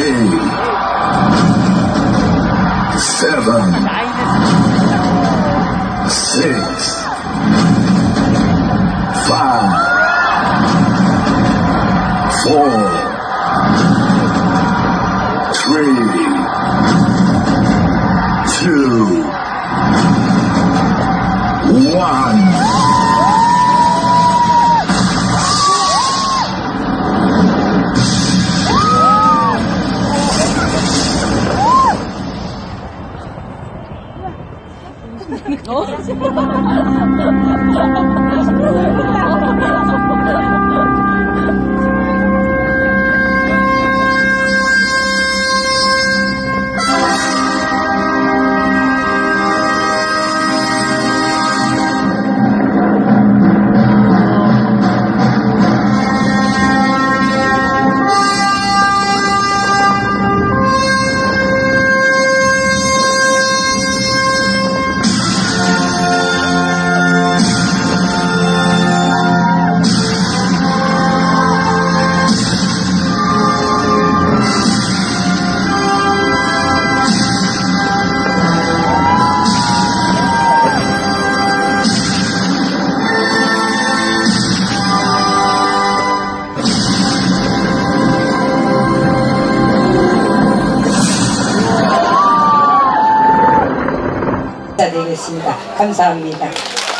되겠습니다. 감사합니다.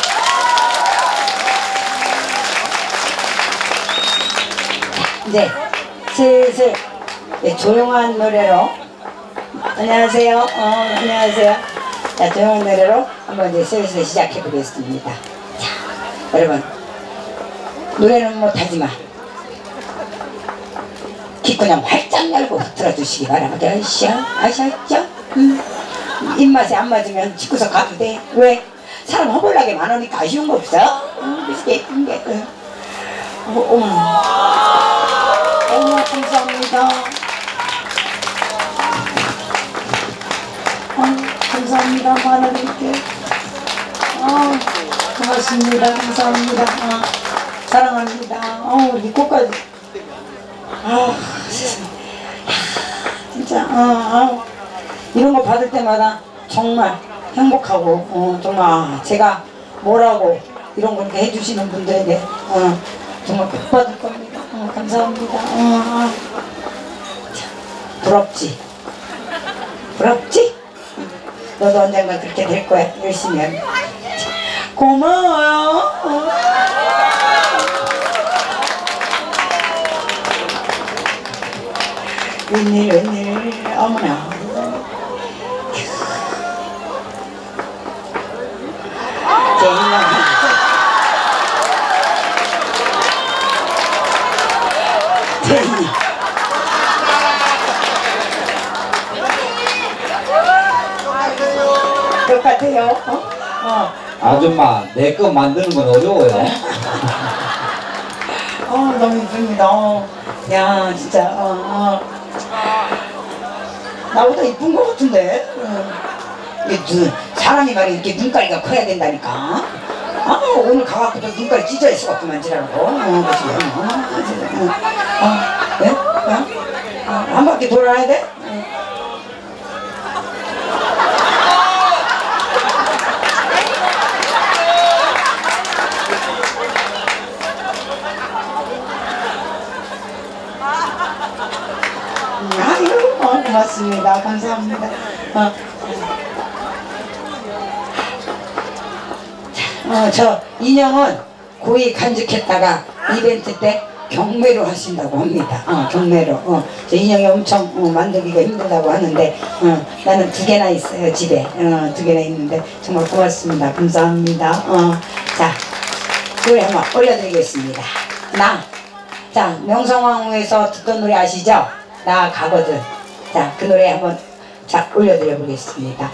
이제 슬슬 조용한 노래로 안녕하세요. 안녕하세요. 자, 조용한 노래로 한번 이제 슬슬 시작해 보겠습니다. 자, 여러분 노래는 못하지만 귀 그냥 활짝 열고 들어주시기 바랍니다. 아셨죠? 입맛에 안 맞으면 집구석 가도 돼. 왜? 사람 허벌나게 많으니까 아쉬운 거 없어? 감사합니다. 감사합니다. 많아드릴게. 고맙습니다. 감사합니다. 사랑합니다. 우리 꽃까지. 진짜. 이런 거 받을 때마다 정말 행복하고 정말 제가 뭐라고 이런 걸 이렇게 해주시는 분들에게 정말 복 받을 겁니다. 감사합니다. 부럽지? 부럽지? 너도 언젠가 그렇게 될 거야. 열심히 하면. 고마워요. 웬일 어머나. 똑같아요. 아줌마, 내 거 만드는 건 어려워요. 너무 이쁩니다. 야, 진짜. 나보다 이쁜 거 같은데. 사람이 말이 이렇게 눈가리가 커야 된다니까. 오늘 가갖고 또 눈가리 찢어야 수밖에만 지라고. 네? 한 바퀴 돌아야 돼? 아유, 고맙습니다. 감사합니다. 저 인형은 고이 간직했다가 이벤트 때 경매로 하신다고 합니다. 경매로. 저 인형이 엄청 만들기가 힘들다고 하는데 나는 2개나 있어요. 집에 2개나 있는데 정말 고맙습니다. 감사합니다. 자, 노래 한번 올려드리겠습니다. 자, 명성황후에서 듣던 노래 아시죠? 나 가거든. 자, 그 노래 한번 올려드려 보겠습니다.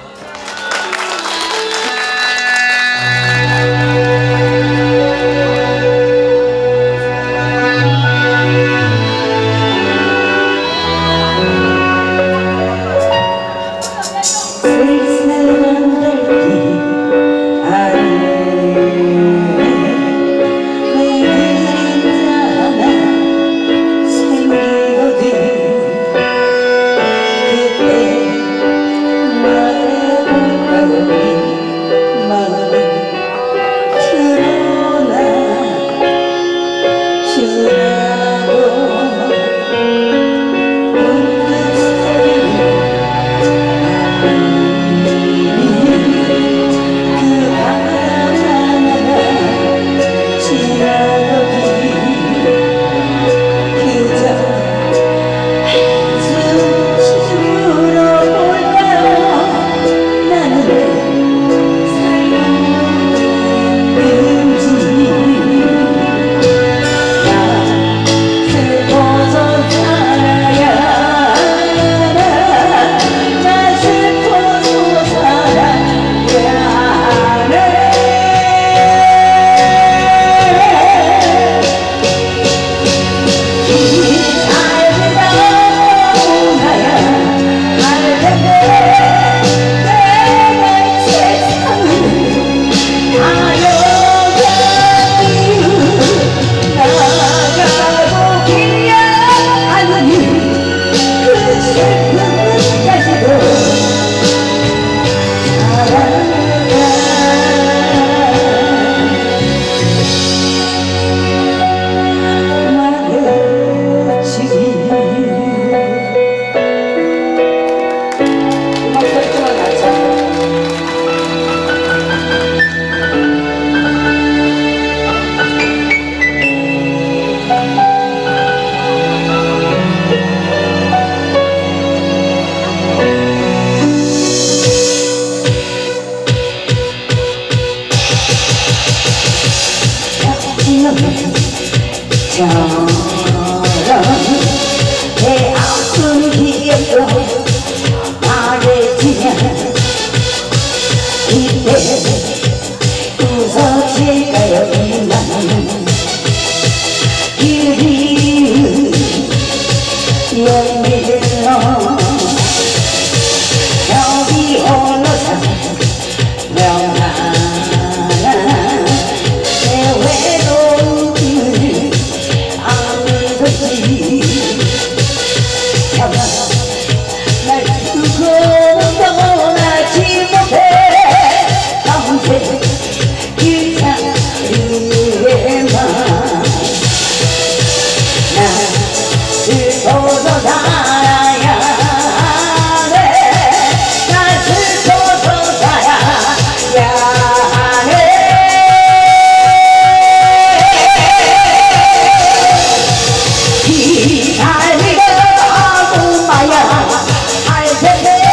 살려고 마야 할 텐데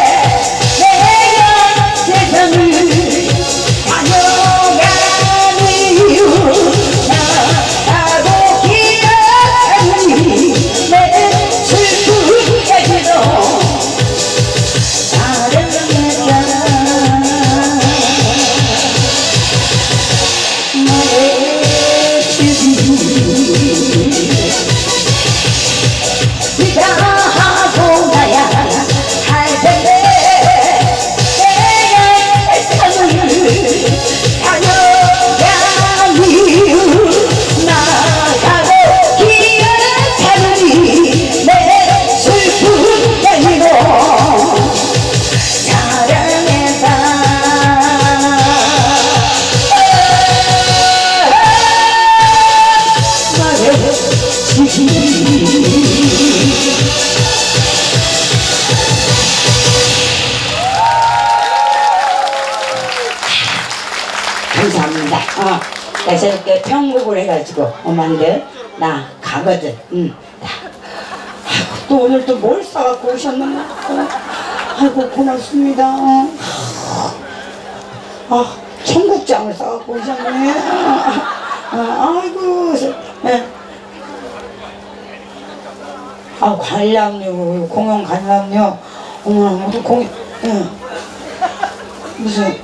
내가 세상을 다녀가는 이유 나하고 기억하니 내 슬픈 얘기도 하고 나야 할 텐데 내가 삶을 다녀간 이유 나가고 기억하니 내 슬픈 얘기로 사랑했다 감사합니다. 그래서 이렇게 편곡을 해가지고 엄마들 나 가거든. 또 오늘 또 뭘 싸갖고 오셨나? 아이고 고맙습니다. 청국장을 싸갖고 오셨네. 아이고. 관람료, 공연 관람료. 무슨 공연, 무슨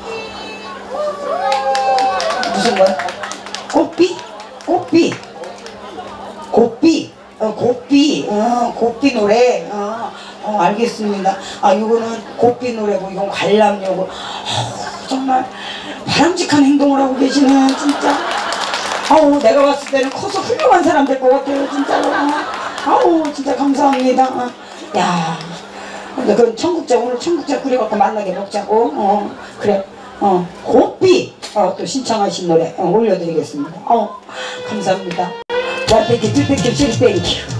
뭐야? 고삐 노래. 알겠습니다. 이거는 고삐 노래고 이건 관람료고. 정말 바람직한 행동을 하고 계시네 진짜. 내가 봤을 때는 커서 훌륭한 사람 될 것 같아요 진짜로. 진짜 감사합니다. 야, 그 청국장 오늘 청국장 끓여갖고 만나게 먹자고. 그래. 고삐 또 신청하신 노래 올려드리겠습니다. 감사합니다. 와, 땡큐, 두 땡큐, 쓰리 땡큐.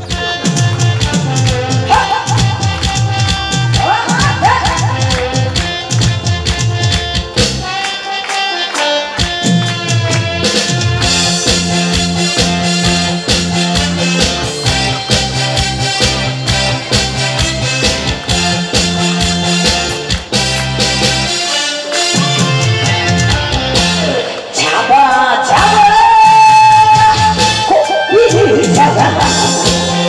잡아 고삐를 잡아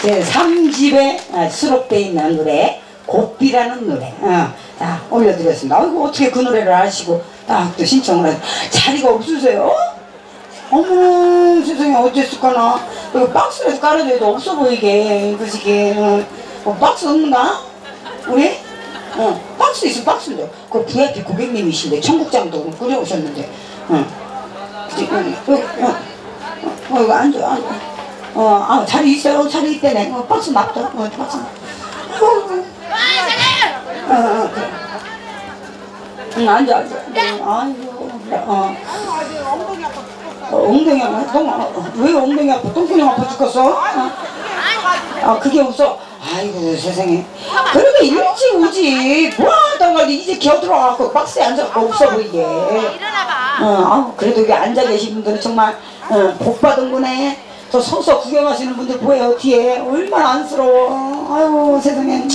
제 3집에 수록되어 있는 노래 곱비라는 노래 자 올려드렸습니다. 아이고 어떻게 그 노래를 아시고 딱 또 신청을 하세요. 자리가 없으세요? 어머 세상에 어땠을까나. 이거 박스에서 깔아줘도 없어 보이게 그시게 박스 없는가? 우리? 박스 있으면 박스 줘. 그 VIP 고객님이신데 청국장도 끓여오셨는데 그치? 이거 앉아 자리 있어요. 자리 있대네. 박스 놔둬. 박스 그래. 앉아 아이고 엉덩이 아파. 왜 엉덩이 아파? 똥구녕 아파 죽겠어? 그게 없어. 아이고 세상에. 그러면 일찍 오지. 뭐하다가 이제 겨들어갖고 박스에 앉아갖고 없어 보이게. 그래도 여기 앉아 계신 분들은 정말 복 받은 거네. 저 서서 구경하시는 분들 보여요. 뒤에 얼마나 안쓰러워. 아유 세상에.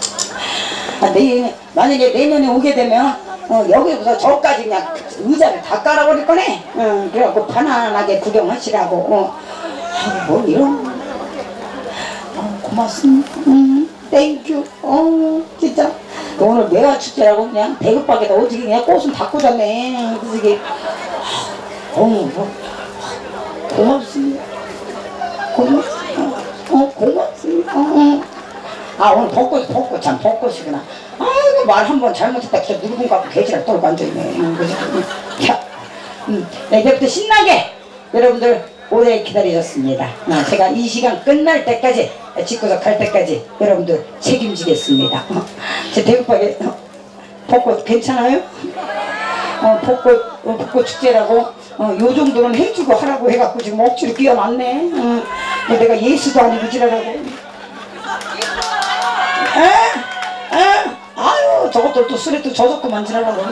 만약에 내년에 오게 되면 여기부터 저까지 그냥 의자를 다 깔아버릴 거네. 그래갖고 편안하게 구경하시라고. 뭐 이런. 고맙습니다. 땡큐. 진짜. 오늘 매화 축제라고 그냥 대급박에다 어떻게 그냥 꽃은 다 꽂았네. 그래서 이게 고맙습니다. 고맙습니다. 오늘 벚꽃 참 벚꽃이구나. 아이고 말 한번 잘못했다 진짜 누르고 갖고 개지랄 떨고 앉아있네. 이제부터 신나게 여러분들 오래 기다리셨습니다. 제가 이 시간 끝날 때까지 집구석 갈 때까지 여러분들 책임지겠습니다. 제 대구박에 벚꽃 괜찮아요? 벚꽃 축제라고 요 정도는 해주고 하라고 해갖고 지금 억지로 끼워놨네. 내가 예수도 아니고 지랄하고. 아유 저것들 또 술에 또 젖었구만 지랄하고.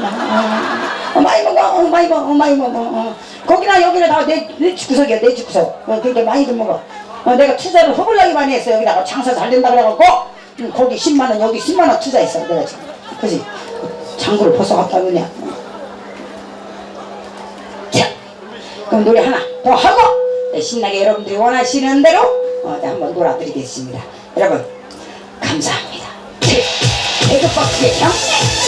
많이 먹어. 거기나 여기나 다 내 집구석이야. 내 집구석. 그러니까 많이들 먹어. 내가 투자를 허블나게 많이 했어. 여기다가 장사 잘 된다 그래갖고 거기 10만원 여기 10만원 투자했어 내가 지금. 그치? 장구를 벌써 갖다 놓냐. 자 그럼 노래 하나 더 하고 신나게 여러분들이 원하시는 대로 한번 놀아드리겠습니다. 여러분 감사합니다. 대급박수의 경례.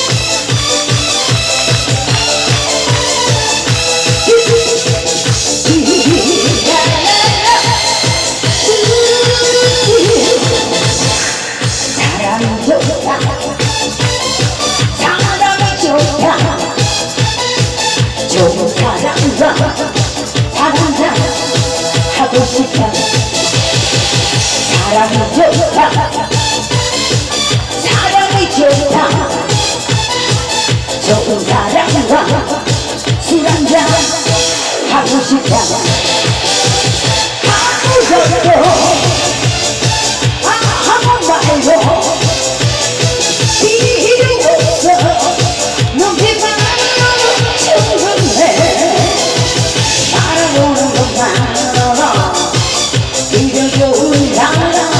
사랑이 좋다. 사랑이 좋다. 좋은 사랑과 사랑과 하고 싶다. 사랑이 좋다. 사랑이 좋다. 좋은 사랑과 술 한잔 하고 싶다. 하고 싶어. 하고 말고 필요 없어. 눈빛만으로 충분해. 바라보는 것만으로 그저 좋은 사랑.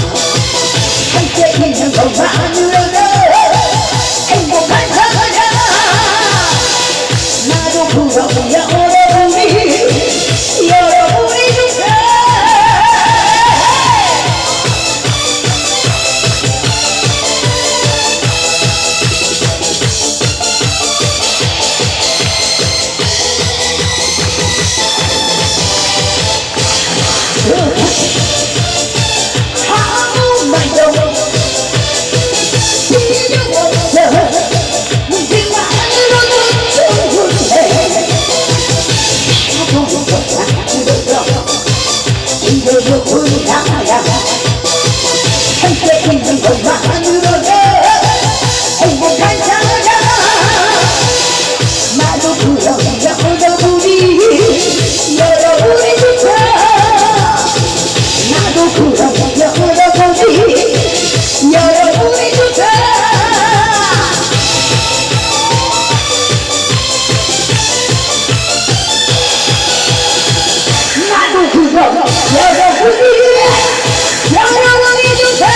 함께 있는 것만으로도 행복한 사랑. 나도 부러운 여러분이 좋다. 아무 말도 필요 없어. 눈빛만으로도 충분해. 바라보는 것만으로도 이제 좋은 사랑. 함께 있는 것만으로도 행복한 사랑. 나도 부러운 여러분이 좋다. 나도 부러운 여러분이 좋다. 나도 부러운 여러분이 좋다.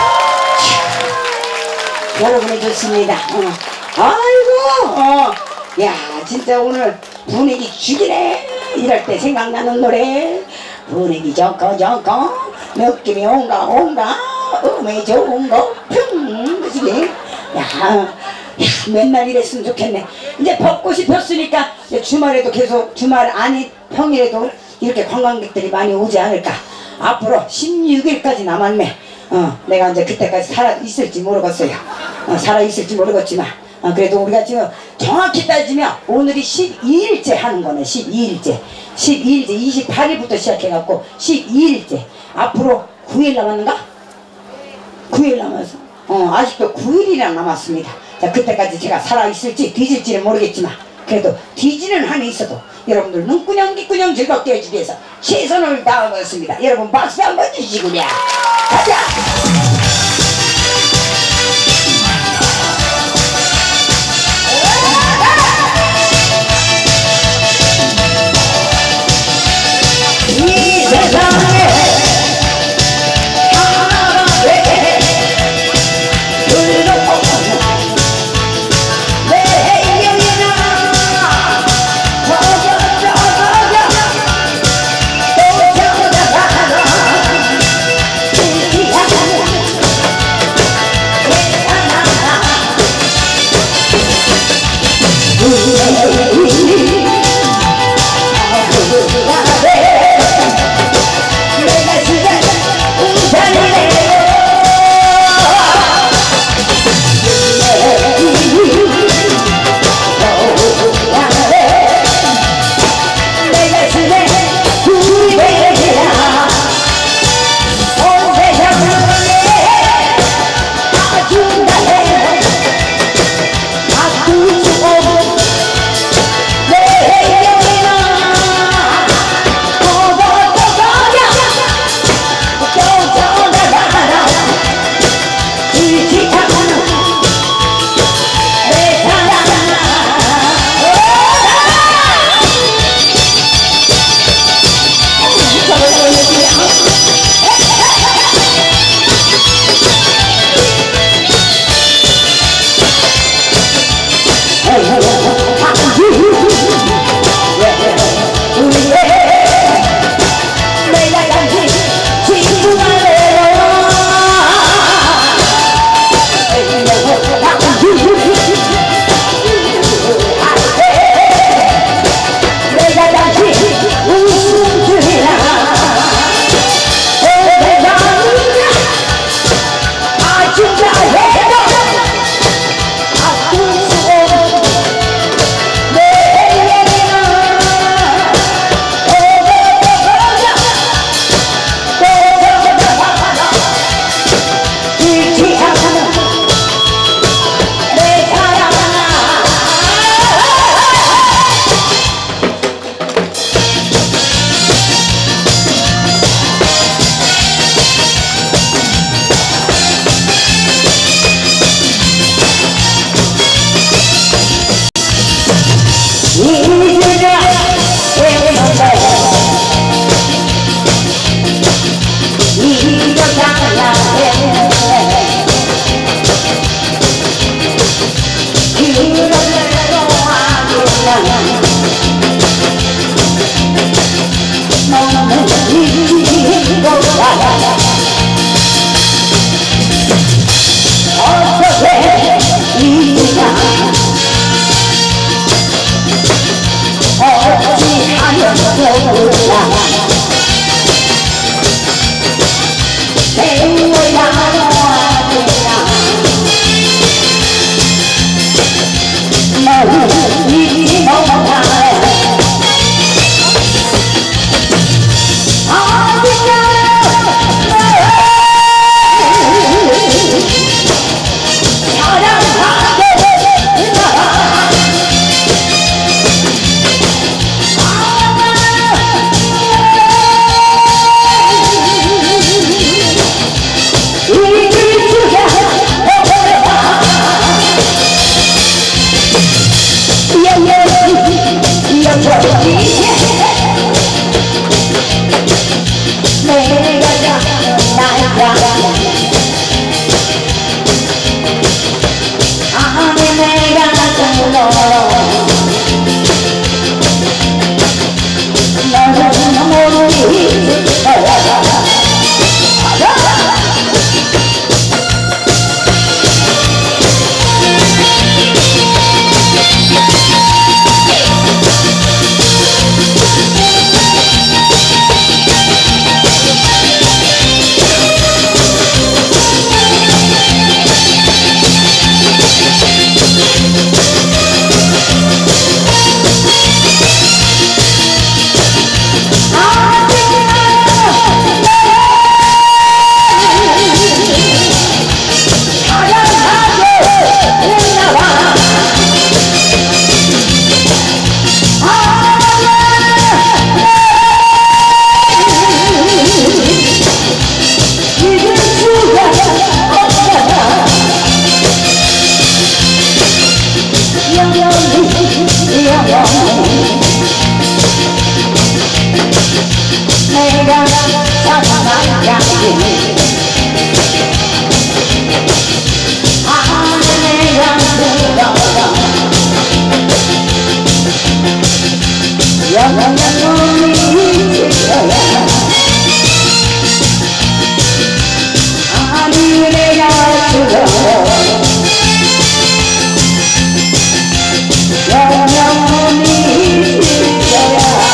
여러분이 좋습니다. 아이고 야 진짜 오늘 분위기 죽이네. 이럴 때 생각나는 노래. 분위기 좋고 느낌이 온가 음이 좋은 거평 그지. 야 맨날 이랬으면 좋겠네. 이제 벚꽃이 폈으니까 이제 주말에도 계속 주말 아니 평일에도 이렇게 관광객들이 많이 오지 않을까. 앞으로 16일까지 남았네. 내가 이제 그때까지 살아 있을지 모르겠어요. 살아 있을지 모르겠지만 그래도 우리가 지금 정확히 따지면 오늘이 12일째 하는 거네. 12일째 28일부터 시작해갖고 12일째 앞으로 9일 남았는가? 9일 남았어. 아직도 9일이나 남았습니다. 자 그때까지 제가 살아있을지 뒤질지는 모르겠지만 그래도 뒤지는 한이 있어도 여러분들 눈구녕 귀구녕 즐겁게 해주기 위해서 최선을 다하겠습니다. 여러분 박수 한번 주시구려. 가자. 이 세상에 하나밖에 둘도 없는 내 인연이나 버져 또 찾아가라. 내가 사랑한 향기 내가 들어가 영원히 지켜야 아니 내가 들어가 영원히 지켜야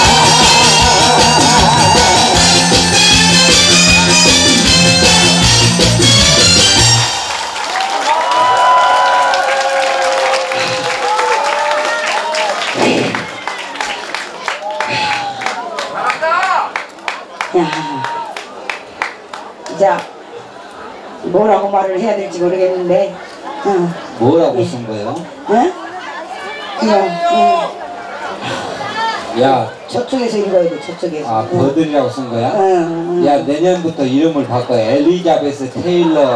자, 뭐라고 말을 해야 될지 모르겠는데, 뭐라고 쓴 거예요? 그냥, 야, 저쪽에서 읽어야 돼, 저쪽에서. 아, 버들이라고 쓴 거야? 야, 내년부터 이름을 바꿔. 엘리자베스 테일러.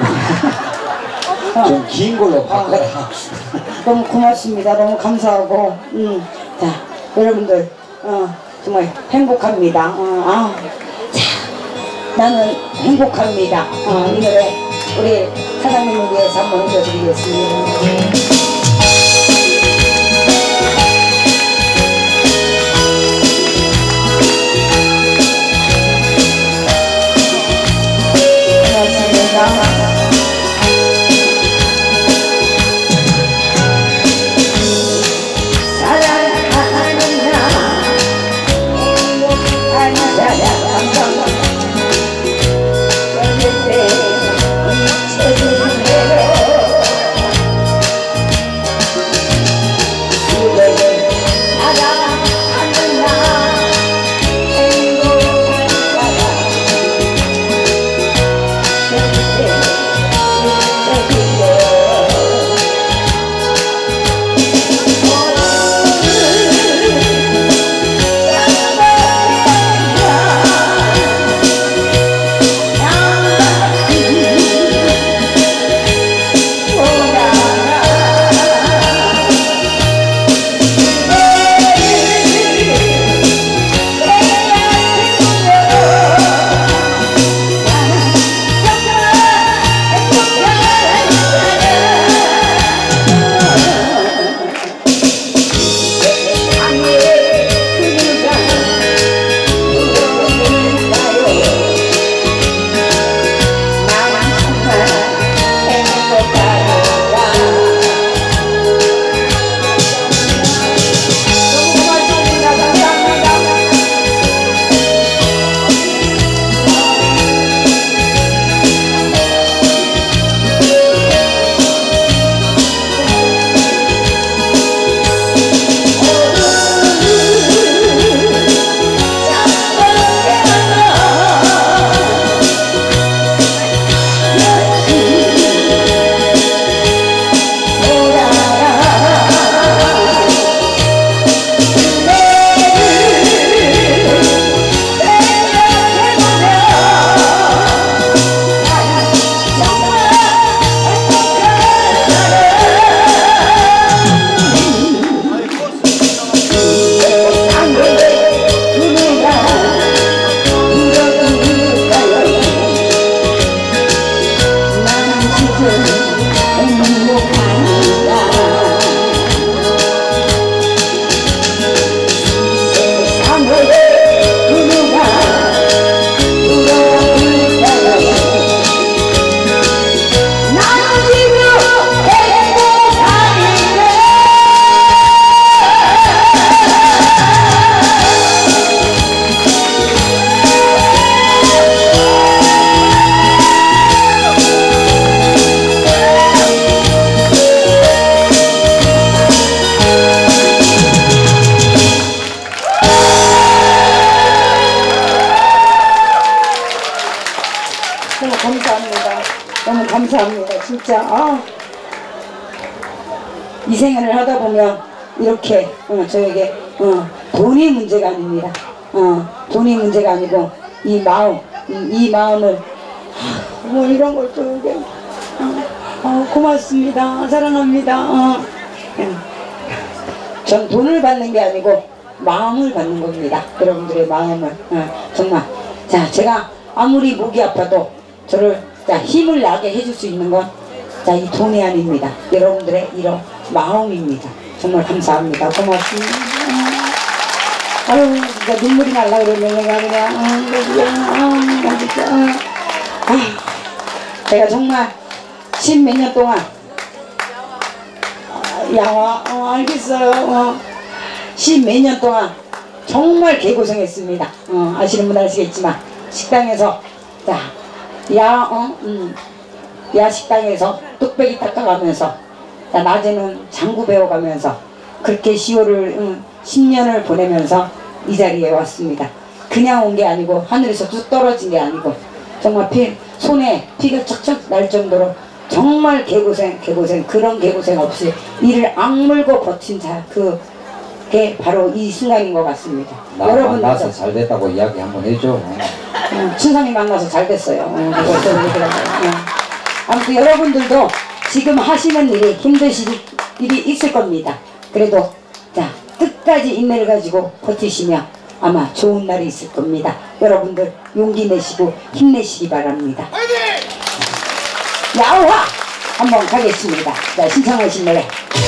좀 긴 걸로 바꿔라. 너무 고맙습니다. 너무 감사하고, 자, 여러분들, 정말 행복합니다. 자, 나는 행복합니다. 이 노래 우리 사장님을 위해서 한번 불러드리겠습니다. 감사합니다. 진짜 이 생활을 하다 보면 이렇게 저에게 돈이 문제가 아닙니다. 돈이 문제가 아니고 이 마음을 뭐 이런 걸 또 이게 고맙습니다. 사랑합니다. 전 돈을 받는 게 아니고 마음을 받는 겁니다. 여러분들의 마음을. 정말. 자, 제가 아무리 목이 아파도 저를 자, 힘을 나게 해줄 수 있는 건 자, 이 돈이 아닙니다. 여러분들의 이런 마음입니다. 정말 감사합니다. 고맙습니다. 아유, 진짜 눈물이 날라 그러네. 내가 그냥, 진짜. 제가 정말 10몇 년 동안 알겠어요. 10몇 년 동안 정말 개고생했습니다. 아시는 분 아시겠지만 식당에서 자, 야식당에서 뚝배기 닦아가면서 자, 낮에는 장구 배워가면서 그렇게 시호를 10년을 보내면서 이 자리에 왔습니다. 그냥 온 게 아니고 하늘에서 뚝 떨어진 게 아니고 정말 손에 피가 척척 날 정도로 정말 개고생 그런 개고생 없이 이를 악물고 버틴 그게 바로 이 순간인 것 같습니다. 여러분 만나서 잘 됐다고 이야기 한번 해줘. 춘삼이 만나서 잘 됐어요. 아무튼 여러분들도 지금 하시는 일이 힘드실 일이 있을 겁니다. 그래도 자, 끝까지 인내를 가지고 버티시면 아마 좋은 날이 있을 겁니다. 여러분들 용기 내시고 힘내시기 바랍니다. 야우하! 한번 가겠습니다. 자, 신청하신 노래.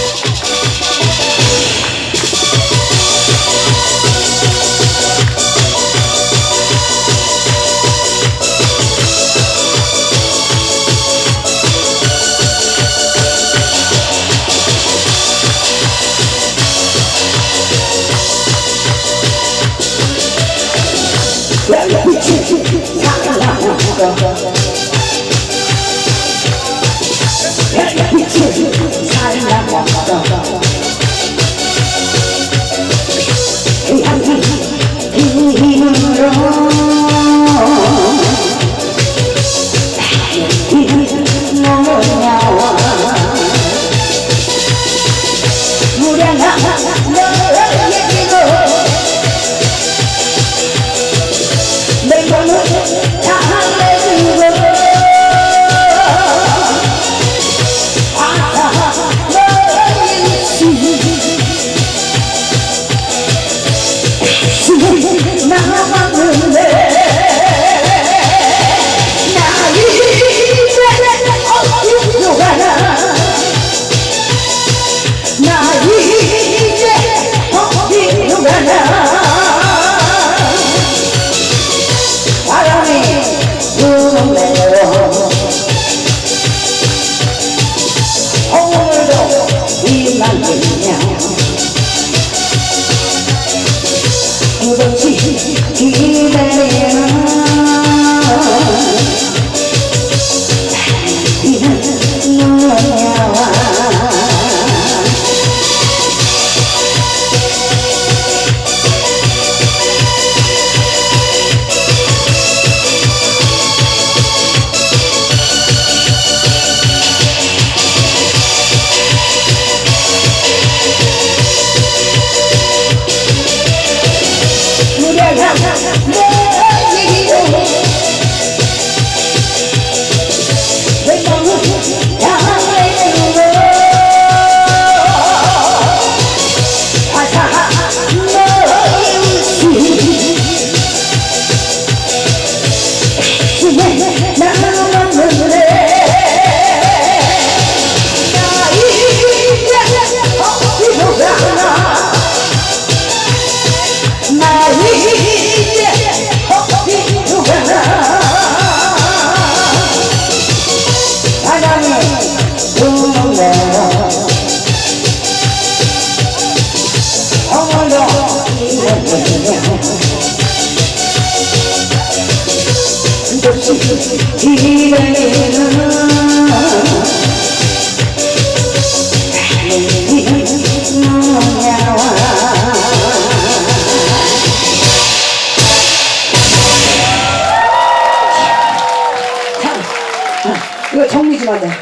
이거 정리 좀 하자.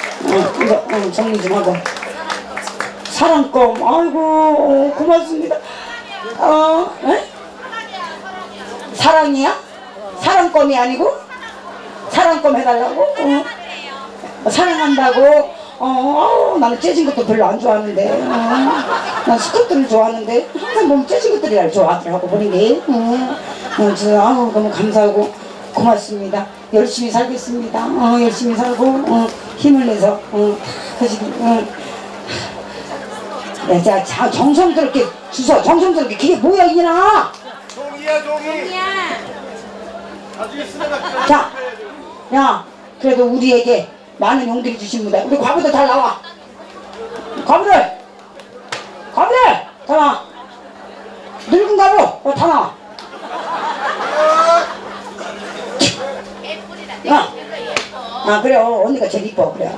이거 정리 좀 하고. 사랑껌, 아이고 고맙습니다. 사랑이야? 사랑껌이 아니고? 사랑껌 해달라고? 사랑한다고? 나는 째진 것도 별로 안 좋아하는데. 난 스컷들을 좋아하는데 항상 보면 째진 것들이라 좋아하더라고 보는 게. 너무 감사하고 고맙습니다. 열심히 살겠습니다. 열심히 살고 힘을 내서 자, 정성스럽게 주소. 정성스럽게 그게 뭐야 이나? 종이야 종이. 나중에 쓰다가. 자, 야, 그래도 우리에게 많은 용기를 주신 분들, 우리 과부들 잘 나와. 과부들 다 나와. 늙은 과부 다 나와. 야, 그래요. 언니가 제일 이뻐. 그래.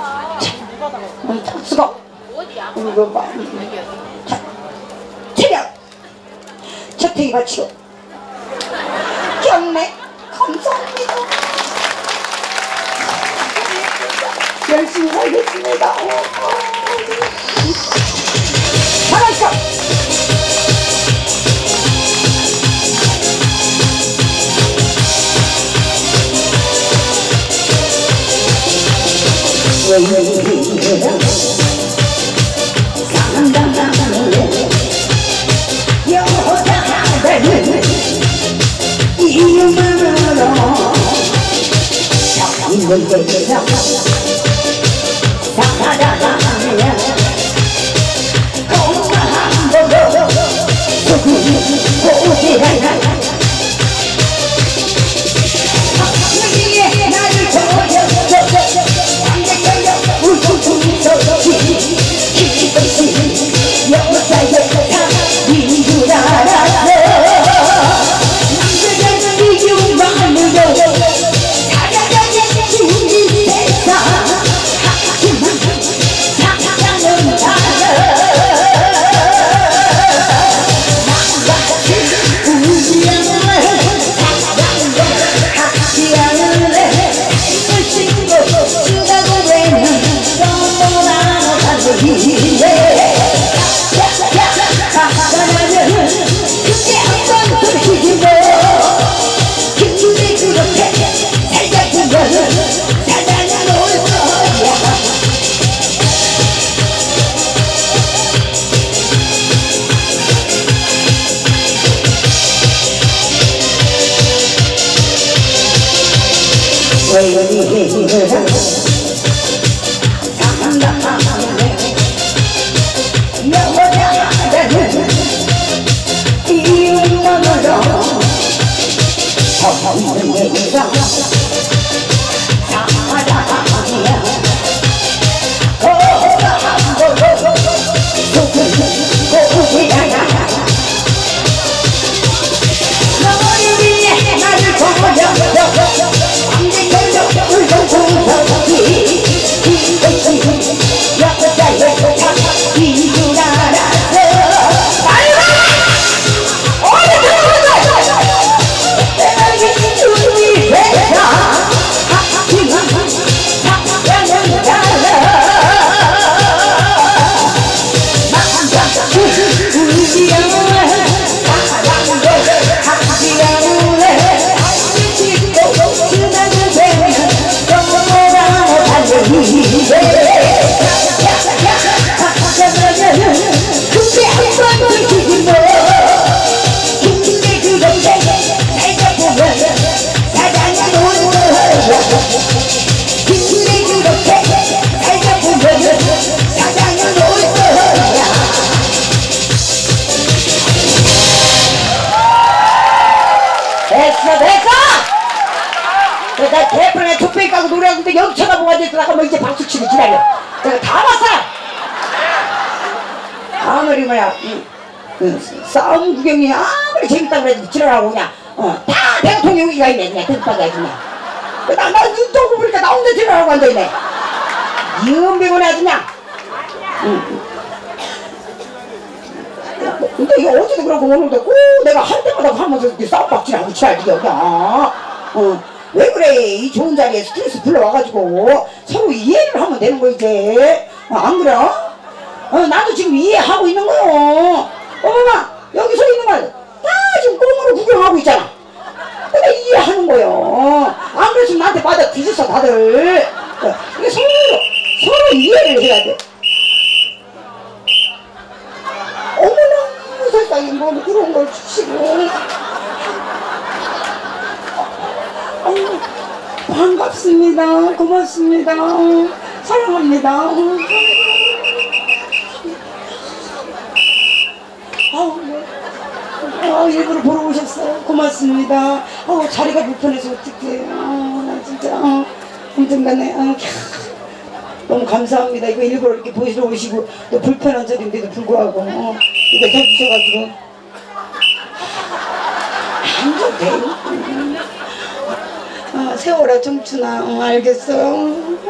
자, 수고. 이거 봐. 자, 체력. 저택이 바치고. 경례. 감사합니다. 열심히 살겠습니다. 잘했어. 여자들은 이름으로 있는 데서 살아가면 건강한 걸로 고지하라. 나를 보여줘 완벽하여 웃음소리 기쁘신 여자의 사람인 줄 알았어. 남자는 이유만으로 살아가는 우리 세상. 하지만 사랑은 달라. 나같이 우리 안에 사랑을 하지 않을래. 신고 주다고 되는 너무나 가슴이래. 사랑은 그게 한번 들키고 기분이 그렇게 살다 보면 사랑은 올 거야. 여자들은 이름으로 없는 데서 살아가며 건강한 걸로 고지하라. 너를 위해 나를 보여줘 완벽하여 웃음소리 기쁘신 여자의 사랑인 줄 알았어. 우리 세상 하지만 사랑은 달라. 나같이 우리 안에 사랑을 하지 않을래. 믿고 지나는 되면 너무나 달리래. 사랑은 그게 한번 들키고 힘들게 그렇게 살다 보면 사랑은 올 거야. 힘들게 그렇게 살다 보면 사랑은 올 거야. 됐어. 내가 대표에 촛불 까고 노래하는데 여기 쳐다보고 앉아있어. 나가면 이제 박수치고 기다려. 내가 다 봤어. 아무리 뭐야 싸움 구경이 아무리 재밌다고 그래도 지랄하고 그냥 다 대통령이가 있네. 그냥 등박이 그냥 나 눈 떠고 보니까 나 혼자 지랄하고 앉아있네. 이은병원에 아주 그냥 근데 이거 어제도 그렇고 오늘도 꼭 내가 할 때마다 하면서 이렇게 싸움박질하고 지랄이야 그냥. 왜 그래. 이 좋은 자리에 스트레스 불러와가지고 서로 이해를 하면 되는 거 이제. 안 그래? 나도 지금 이해하고 있는 거요. 어머나 여기 서 있는 걸 다 지금 꽁으로 구경하고 있잖아. 내가 이해하는 거요. 안 그랬으면 나한테 맞아 뒤졌어 다들. 이게 서로 이해를 해야 돼. 어머나 세상에 뭐 그런 걸 주시고. 반갑습니다. 고맙습니다. 사랑합니다. 일부러 보러 오셨어요. 고맙습니다. 자리가 불편해서 어떡해. 나 진짜 힘든가네. 너무 감사합니다. 이거 일부러 이렇게 보시러 오시고 또 불편한 자리인데도 불구하고 이거 해주셔가지고 안 좋대. 세월아 청춘아. 알겠어요.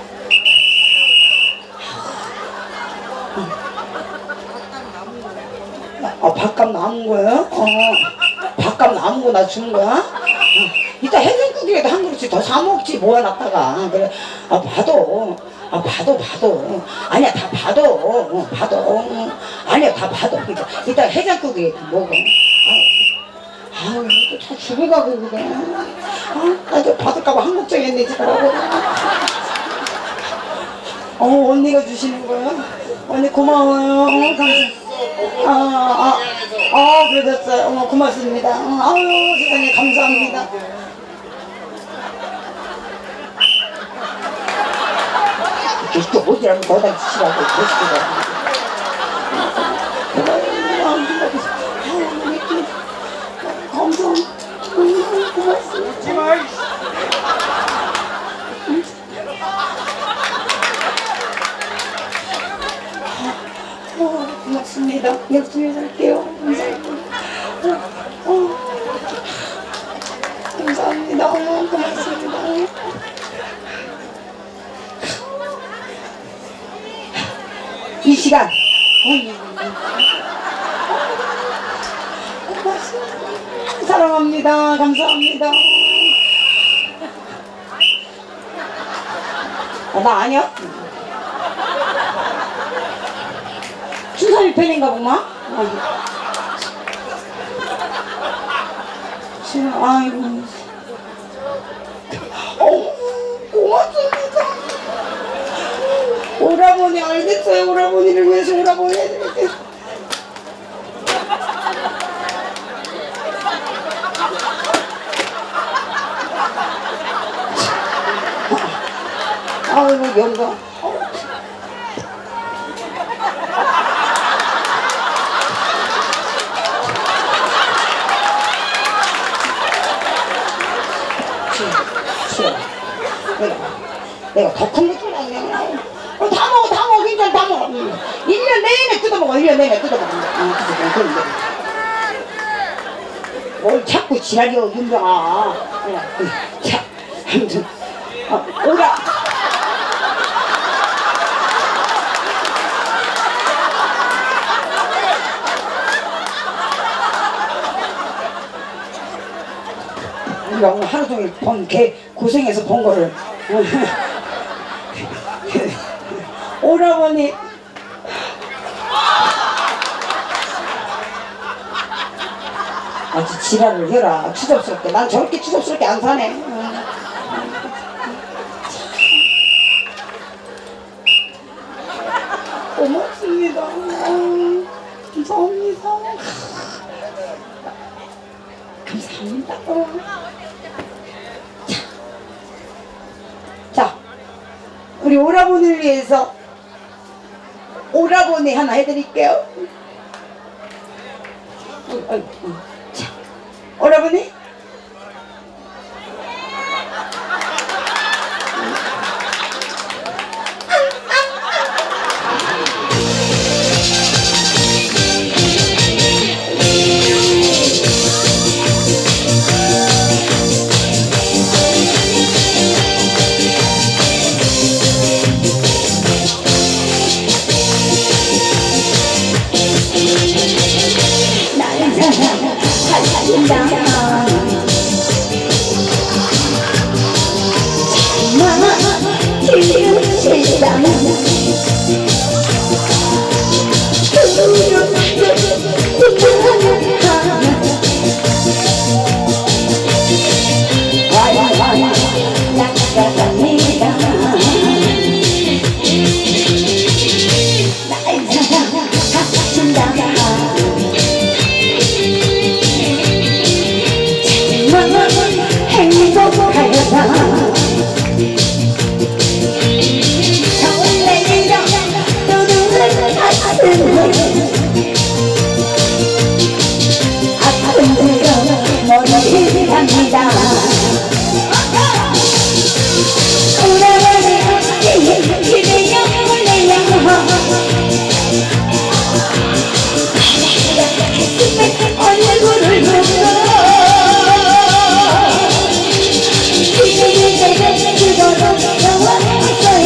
밥값 남은 거야? 밥값 남은 거 나 주는 거야? 이따 해장국이라도 한 그릇씩 더 사 먹지 모아놨다가. 그래. 봐도. 아니야 다 봐도. 아니야 다 봐도. 그러니까 이따 해장국이라도 먹어. 이거 다 주고 가고 그래. 나 저 받을까봐 한국정했네 지금. 언니가 주시는 거야? 언니 고마워요. 감사. 그러셨어요. 고맙습니다. 세상에 감사합니다. 이렇게 어디라면 거기다 주시라고 보시더라고요. 감사합니다. 고맙습니다. 고맙습니다. 열심히 살게요. 감사합니다. 고맙습니다. 이 시간 고맙습니다. 사랑합니다. 감사합니다. 나 아니야? 춘삼이 팬인가 보마? 아이고. 고맙습니다. 오라버니 알겠어요. 오라버니를 위해서 오라버니 해드릴게요. 아이고 영광. 내가 더 큰 거 주라네. 다 먹어 괜찮아 다 먹어. 1년 내내 뜯어먹어. 1년 내내 뜯어먹어. 뭘 자꾸 지랄이여 윤병아. 자 아무튼 오라. 우리가 오늘 하루 종일 개 고생해서 본 거를 오라버니 아주 지랄을 해라. 추접스럽게. 난 저렇게 추접스럽게 안 사네. 고맙습니다. 감사합니다. 감사합니다. 자, 우리 오라버니를 위해서 오라버니 하나 해드릴게요. 자, 오라버니. 나는 사랑 설레이며 떠도는 가슴을 흔들어 머리를 합니다. 오라버니 기대요 몰래요 얼굴을 보고 기대기대대 그거도 좋아했어요.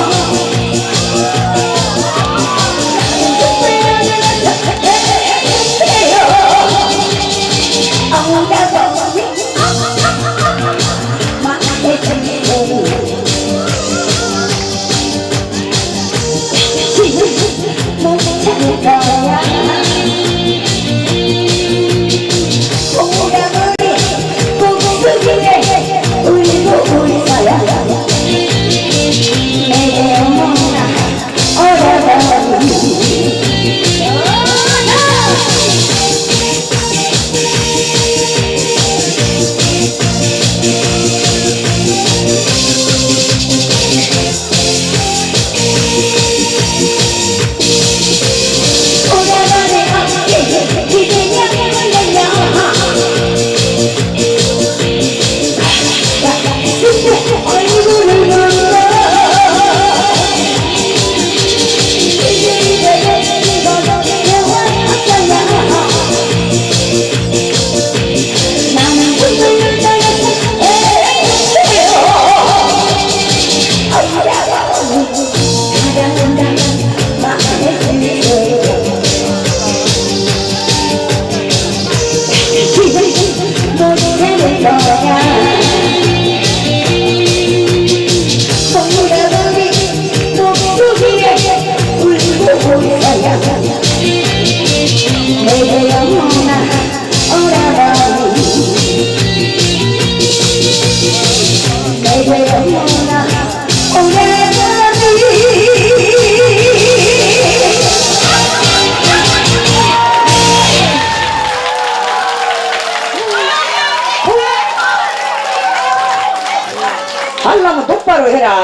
하려면 똑바로 해라.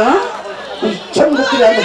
젊은 것들이 아니야.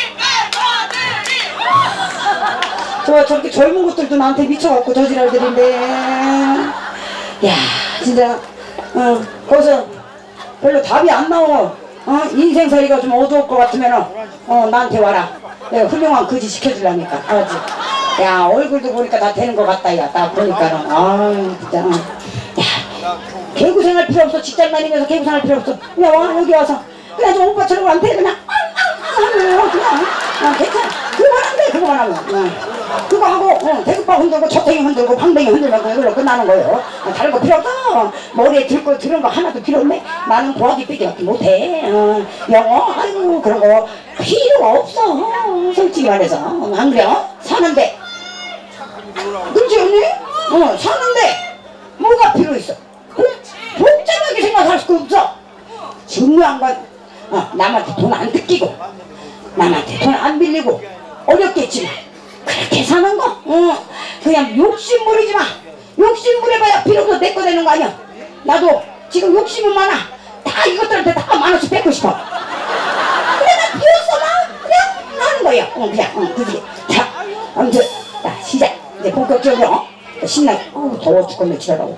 저렇게 젊은 것들도 나한테 미쳐갖고 저지랄들인데. 야 진짜 거기서 별로 답이 안 나오고 인생살이가 좀 어두울 것 같으면 나한테 와라. 내가 훌륭한 거지 시켜주려니까. 알았지? 야 얼굴도 보니까 나 되는 것 같다. 야 딱 보니까는 진짜 야 개구생할 필요 없어. 직장 다니면서 개구생할 필요 없어. 그냥 와 여기 와서 그냥 좀 오빠처럼 안 돼. 그냥 그냥 괜찮아. 그거만 하면 돼. 그거만 하면 그거 하고 대구파 흔들고 저탱이 흔들고 방댕이 흔들면 그걸로 끝나는 거예요. 다른 거 필요 없어. 머리에 들은 거 하나도 필요 없네. 나는 도화기 삐끼밖에 못해. 영어 아이고 그런 거 필요가 없어. 솔직히 말해서 안 그래요? 사는데 그렇지 언니? 사는데 뭐가 필요 있어? 복잡하게 생각할 수 없어. 중요한 건 남한테 돈 안 뜯기고 남한테 돈 안 빌리고 어렵겠지만 그렇게 사는 거. 그냥 욕심 부리지 마. 욕심 부려봐야 필요도 내 거 되는 거 아니야. 나도 지금 욕심은 많아. 다 이것들한테 다 10,000원씩 뺏고 싶어. 그래 나 필요 없어. 나 그냥 하는 거야. 그냥 그지. 자 아무튼 자 시작. 이제 본격적으로 신나게 더워 죽겠네 지랄하고.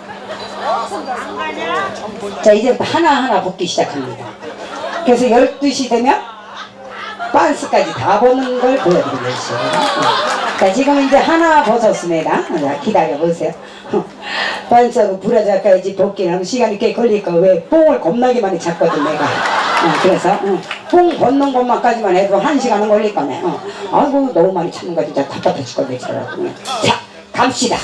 자 이제부터 하나하나 벗기 시작합니다. 그래서 12시 되면 반스까지 다 벗는 걸 보여드리겠어요. 자 지금 이제 하나 벗었습니다. 자 기다려보세요. 반스하고 브라자까지 벗기는 하면 시간이 꽤 걸릴 거. 왜 뽕을 겁나게 많이 찾거든 내가. 그래서 뽕 벗는 것만까지만 해도 1시간은 걸릴 거네. 아이고 너무 많이 찾는 거 진짜 답답해 죽겠네. 자 갑시다.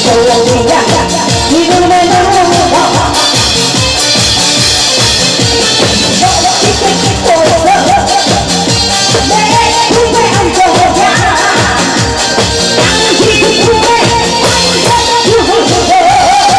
조이야 이놈의 누가 내 품에 안겨야 당신 품에 안겨주고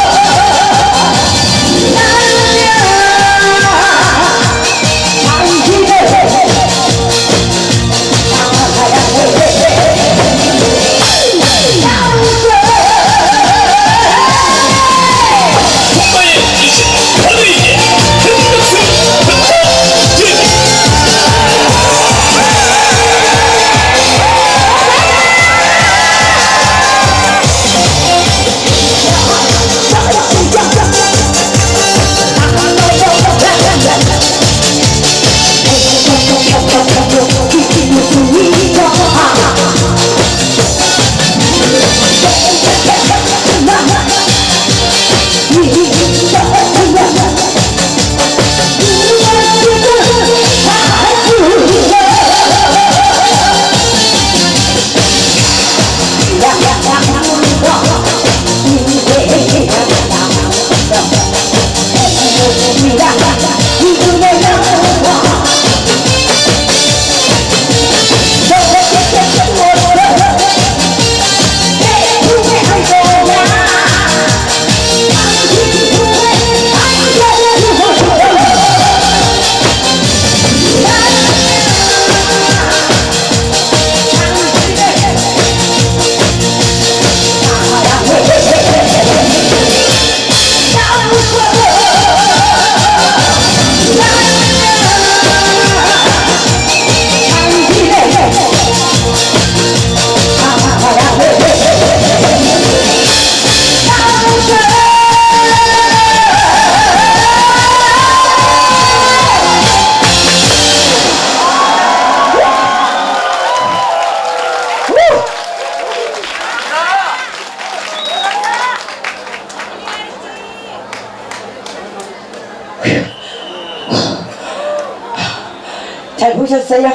잘 보셨어요?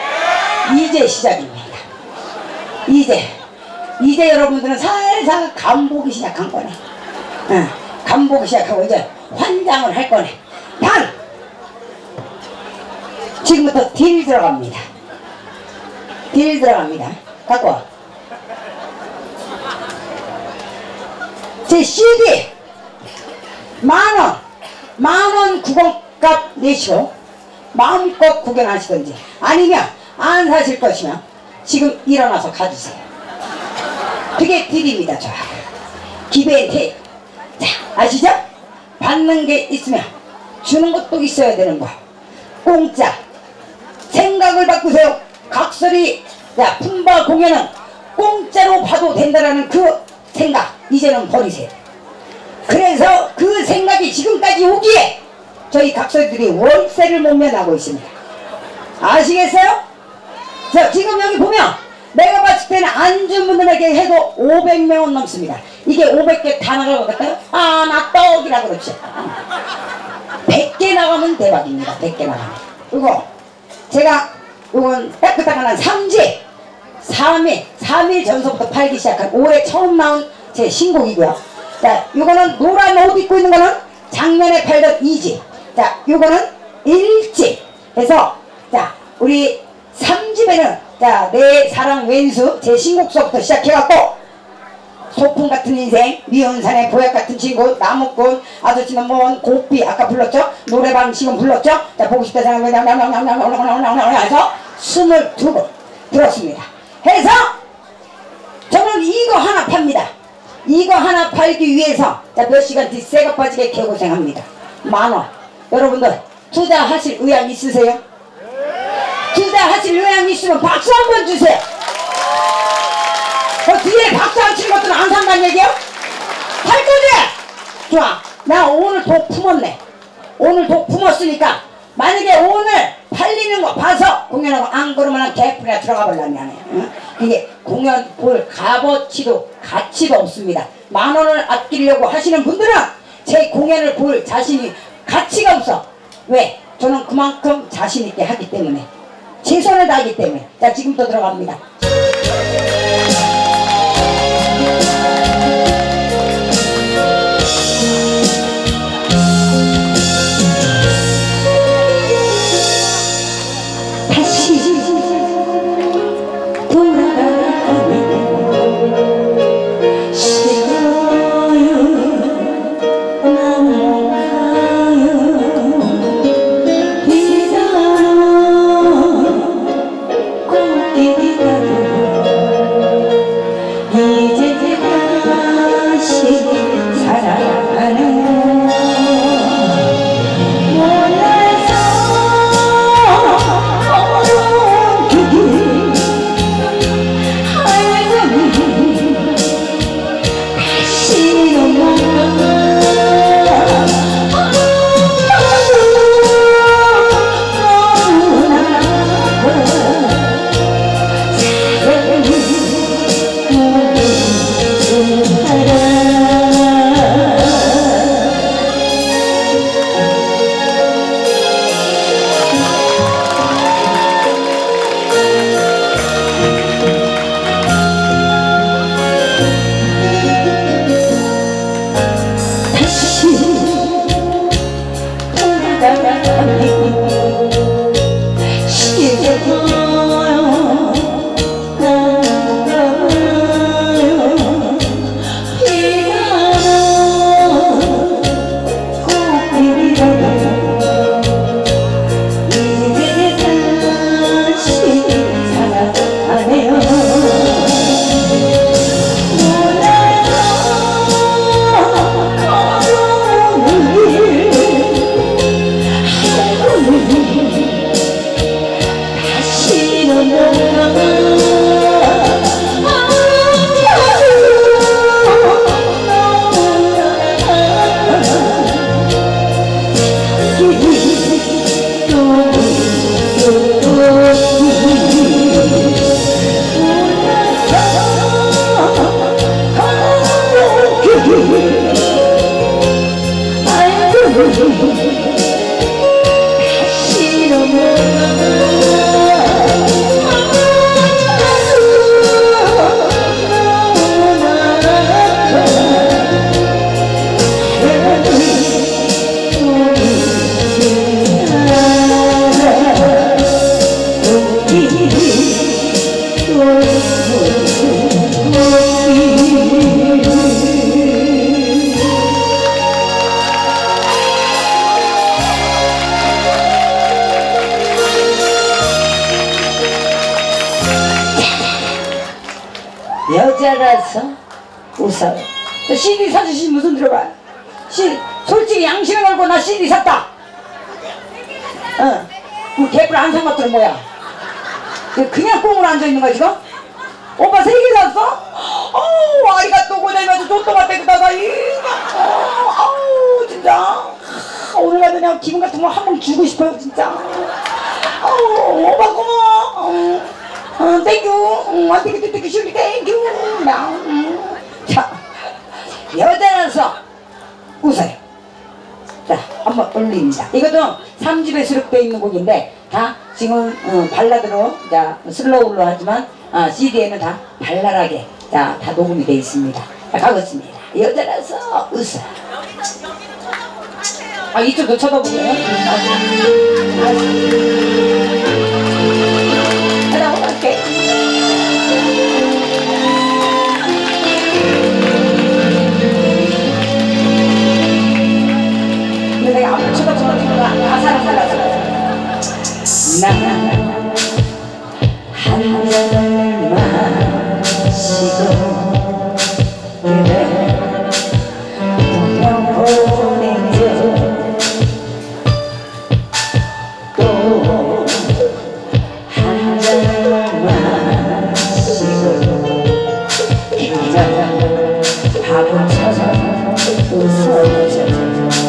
이제 시작입니다. 이제 여러분들은 살살 간보기 시작한 거네. 간보기 시작하고 이제 환장을 할 거네. 단! 지금부터 딜 들어갑니다. 딜 들어갑니다. 갖고 와. 제 CD 만원 구경값 내시고 마음껏 구경하시든지 아니면 안 사실 것이면 지금 일어나서 가주세요. 그게 딜입니다. 저 기베인테. 자, 아시죠? 받는 게 있으면 주는 것도 있어야 되는 거. 공짜. 생각을 바꾸세요. 각설이 자 품바 공연은 공짜로 봐도 된다라는 그 생각 이제는 버리세요. 그래서 그 생각이 지금까지 오기에 저희 각설들이 월세를 못 면하고 있습니다. 아시겠어요? 자, 지금 여기 보면 내가 봤을 때는 앉은 분들에게 해도 500명은 넘습니다. 이게 500개 다 나갈 것 같아요? 아, 나 떡이라 그렇지. 100개 나가면 대박입니다. 100개 나가면. 이거 제가 이건 따끈따끈한 3일 전서부터 팔기 시작한 올해 처음 나온 제 신곡이고요. 자, 이거는 노란 옷 입고 있는 거는 작년에 팔던 2집. 자, 요거는 1집 해서 자 우리 3집에는 자 내 사랑 왼수 제 신곡서부터 시작해갖고 소풍 같은 인생, 미운산의 보약 같은 친구, 나무꾼, 아저씨는 뭔 고삐 아까 불렀죠? 노래방 지금 불렀죠? 자 보고 싶다 생각해 해서 22곡 들었습니다. 해서 저는 이거 하나 팝니다. 이거 하나 팔기 위해서 자 몇 시간 뒤 새가 빠지게 개고생합니다. 만원. 여러분들 투자하실 의향 있으세요? 투자하실 의향 있으면 박수 한번 주세요. 뒤에 박수 안 치는 것들은 안 산다는 얘기야? 할 거지? 좋아. 나 오늘 독 품었네. 오늘 독 품었으니까 만약에 오늘 팔리는 거 봐서 공연하고 안 그러면 개뿔이나 들어가 버리려면 응? 이게 공연 볼 값어치도 가치도 없습니다. 만원을 아끼려고 하시는 분들은 제 공연을 볼 자신이 가치가 없어. 왜? 저는 그만큼 자신있게 하기 때문에 최선을 다하기 때문에. 자 지금부터 들어갑니다. 저 CD 사주신 무슨 들어봐. 솔직히 양심을 걸고 나 CD 샀다. 그 개뿔 안 산 것들은 뭐야? 그냥 꽁으로 앉아있는 거야 지금? 오빠 3개 샀어? 어우 아리가또 고자이마스 조또가 떼고다가 아우 진짜 오늘 같은 그냥 기분 같은 거 한 번 주고 싶어요 진짜. 오빠 고마워. 땡큐. 땡큐 슈리 땡큐. 자 여자라서 웃어요. 자 한번 올립니다. 이것도 3집에 수록되어 있는 곡인데 다 지금 발라드로 자 슬로우로 하지만 CD에는 다 발랄하게 자 다 녹음이 되어 있습니다. 자 가겠습니다. 여자라서 웃어. 이쪽도 쳐다보고요. 하나 갈게. 근데 내가 아무 쳐다보는 가사를 몰라서 나는 한 잔을 마시고 그래 분명 보내줘 또 한 잔을 마시고 그저 바보처럼 웃어줘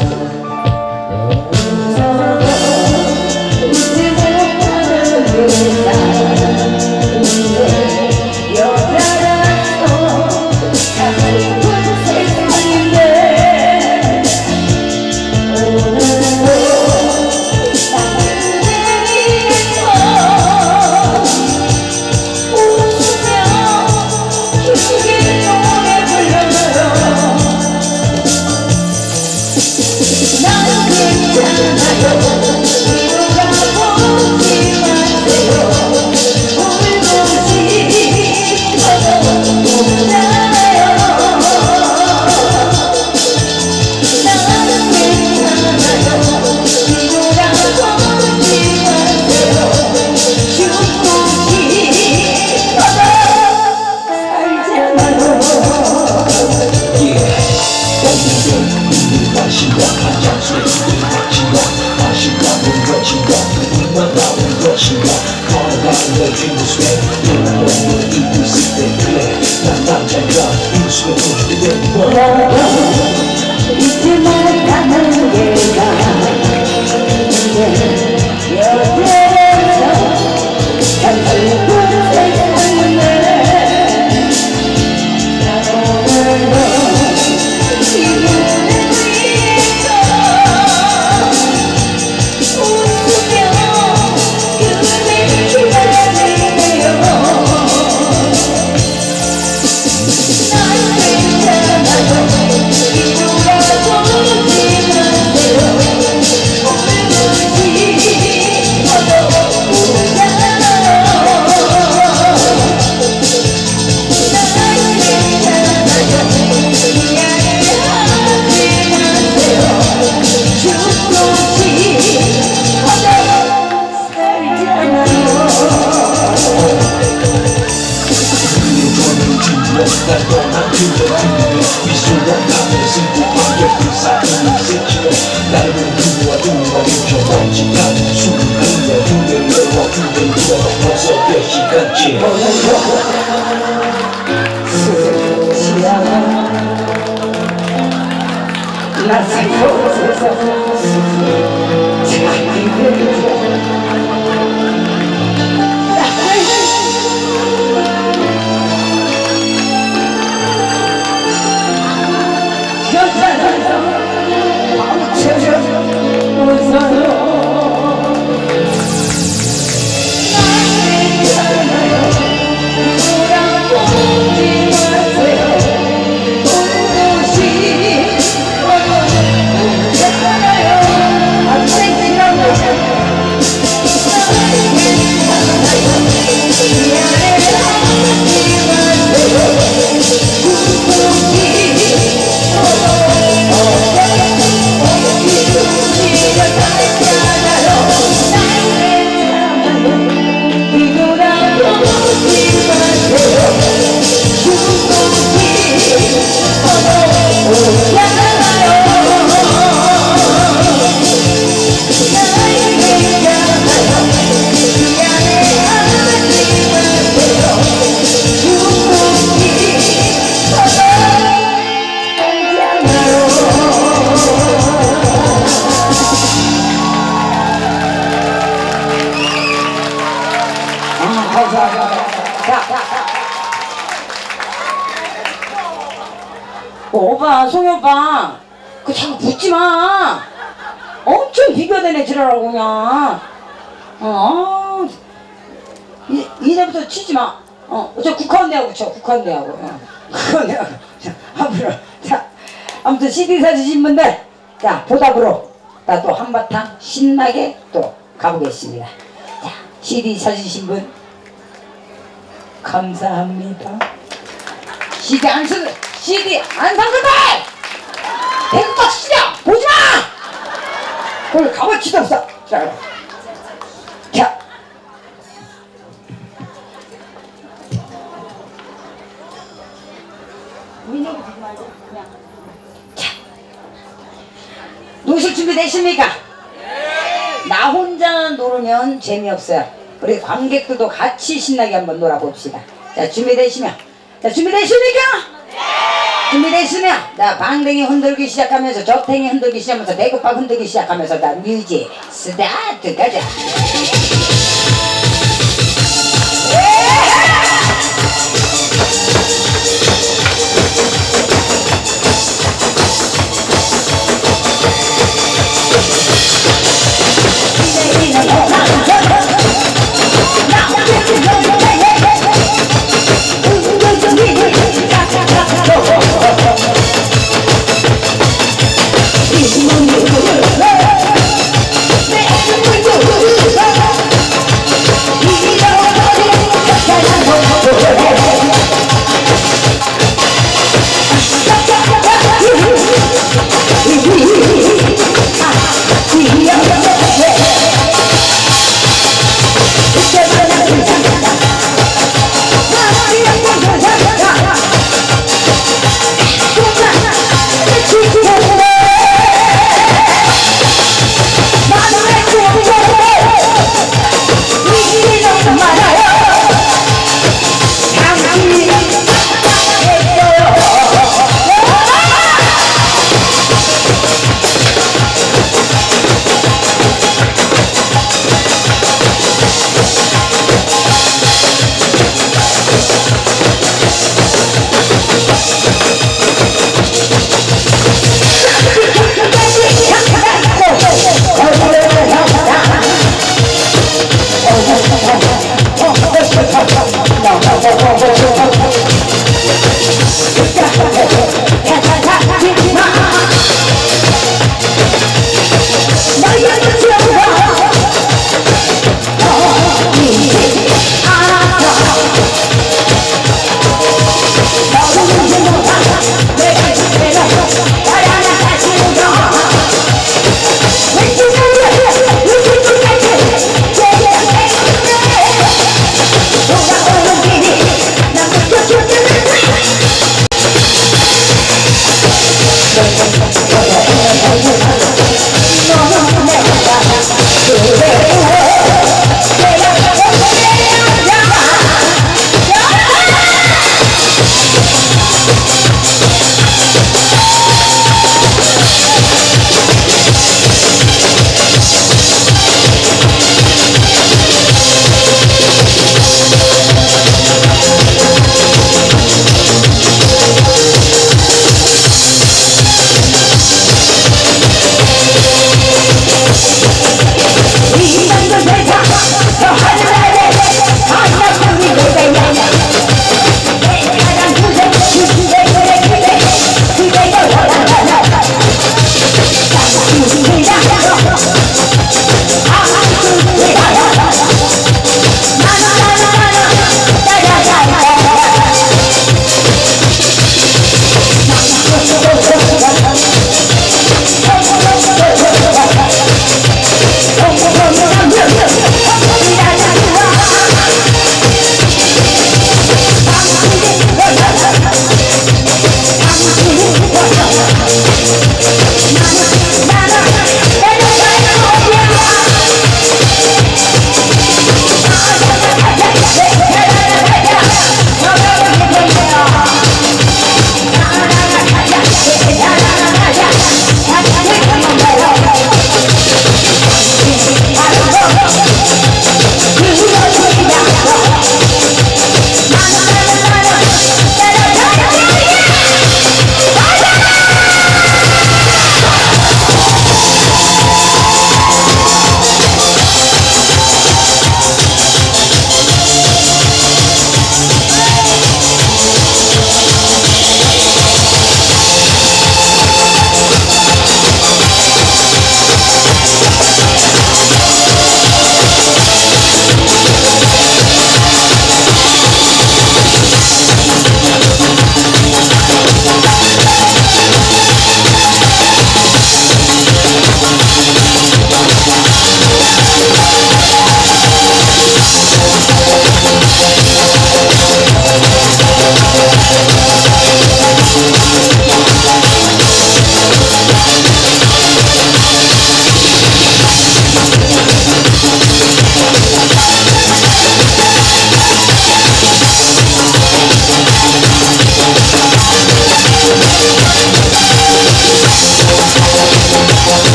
잊지 못하는 얘가 여자라서 참 슬픈 세상이네. 오늘도 기분을 위해서 웃으며 그댈 기다리네요. 난 괜찮아요. Yeah. 오빠, 송이 오빠, 그 자꾸 붙지 마. 엄청 비교되네 지랄하고 그냥. 이제부터 치지 마. 저 국화원 내하고 쳐, 국화원 내하고. 국화원 내하고. 자, 앞으로. 자, 아무튼 CD 사주신 분들, 자, 보답으로 나 또 한바탕 신나게 또 가보겠습니다. 자, CD 사주신 분, 감사합니다. CD 안 산 것들! 대국박 시장! 보지 마! 그걸 값어치도 없어. 자, 자. 자. 노실 준비 되십니까? 나 혼자 놀으면 재미없어요. 우리 관객들도 같이 신나게 한번 놀아봅시다. 자, 준비되시면. 자, 준비되십니까? 준비됐으면 자, 방댕이 흔들기 시작하면서 저탱이 흔들기 시작하면서 대구박 흔들기 시작하면서 자, 뮤직 스타트 가자.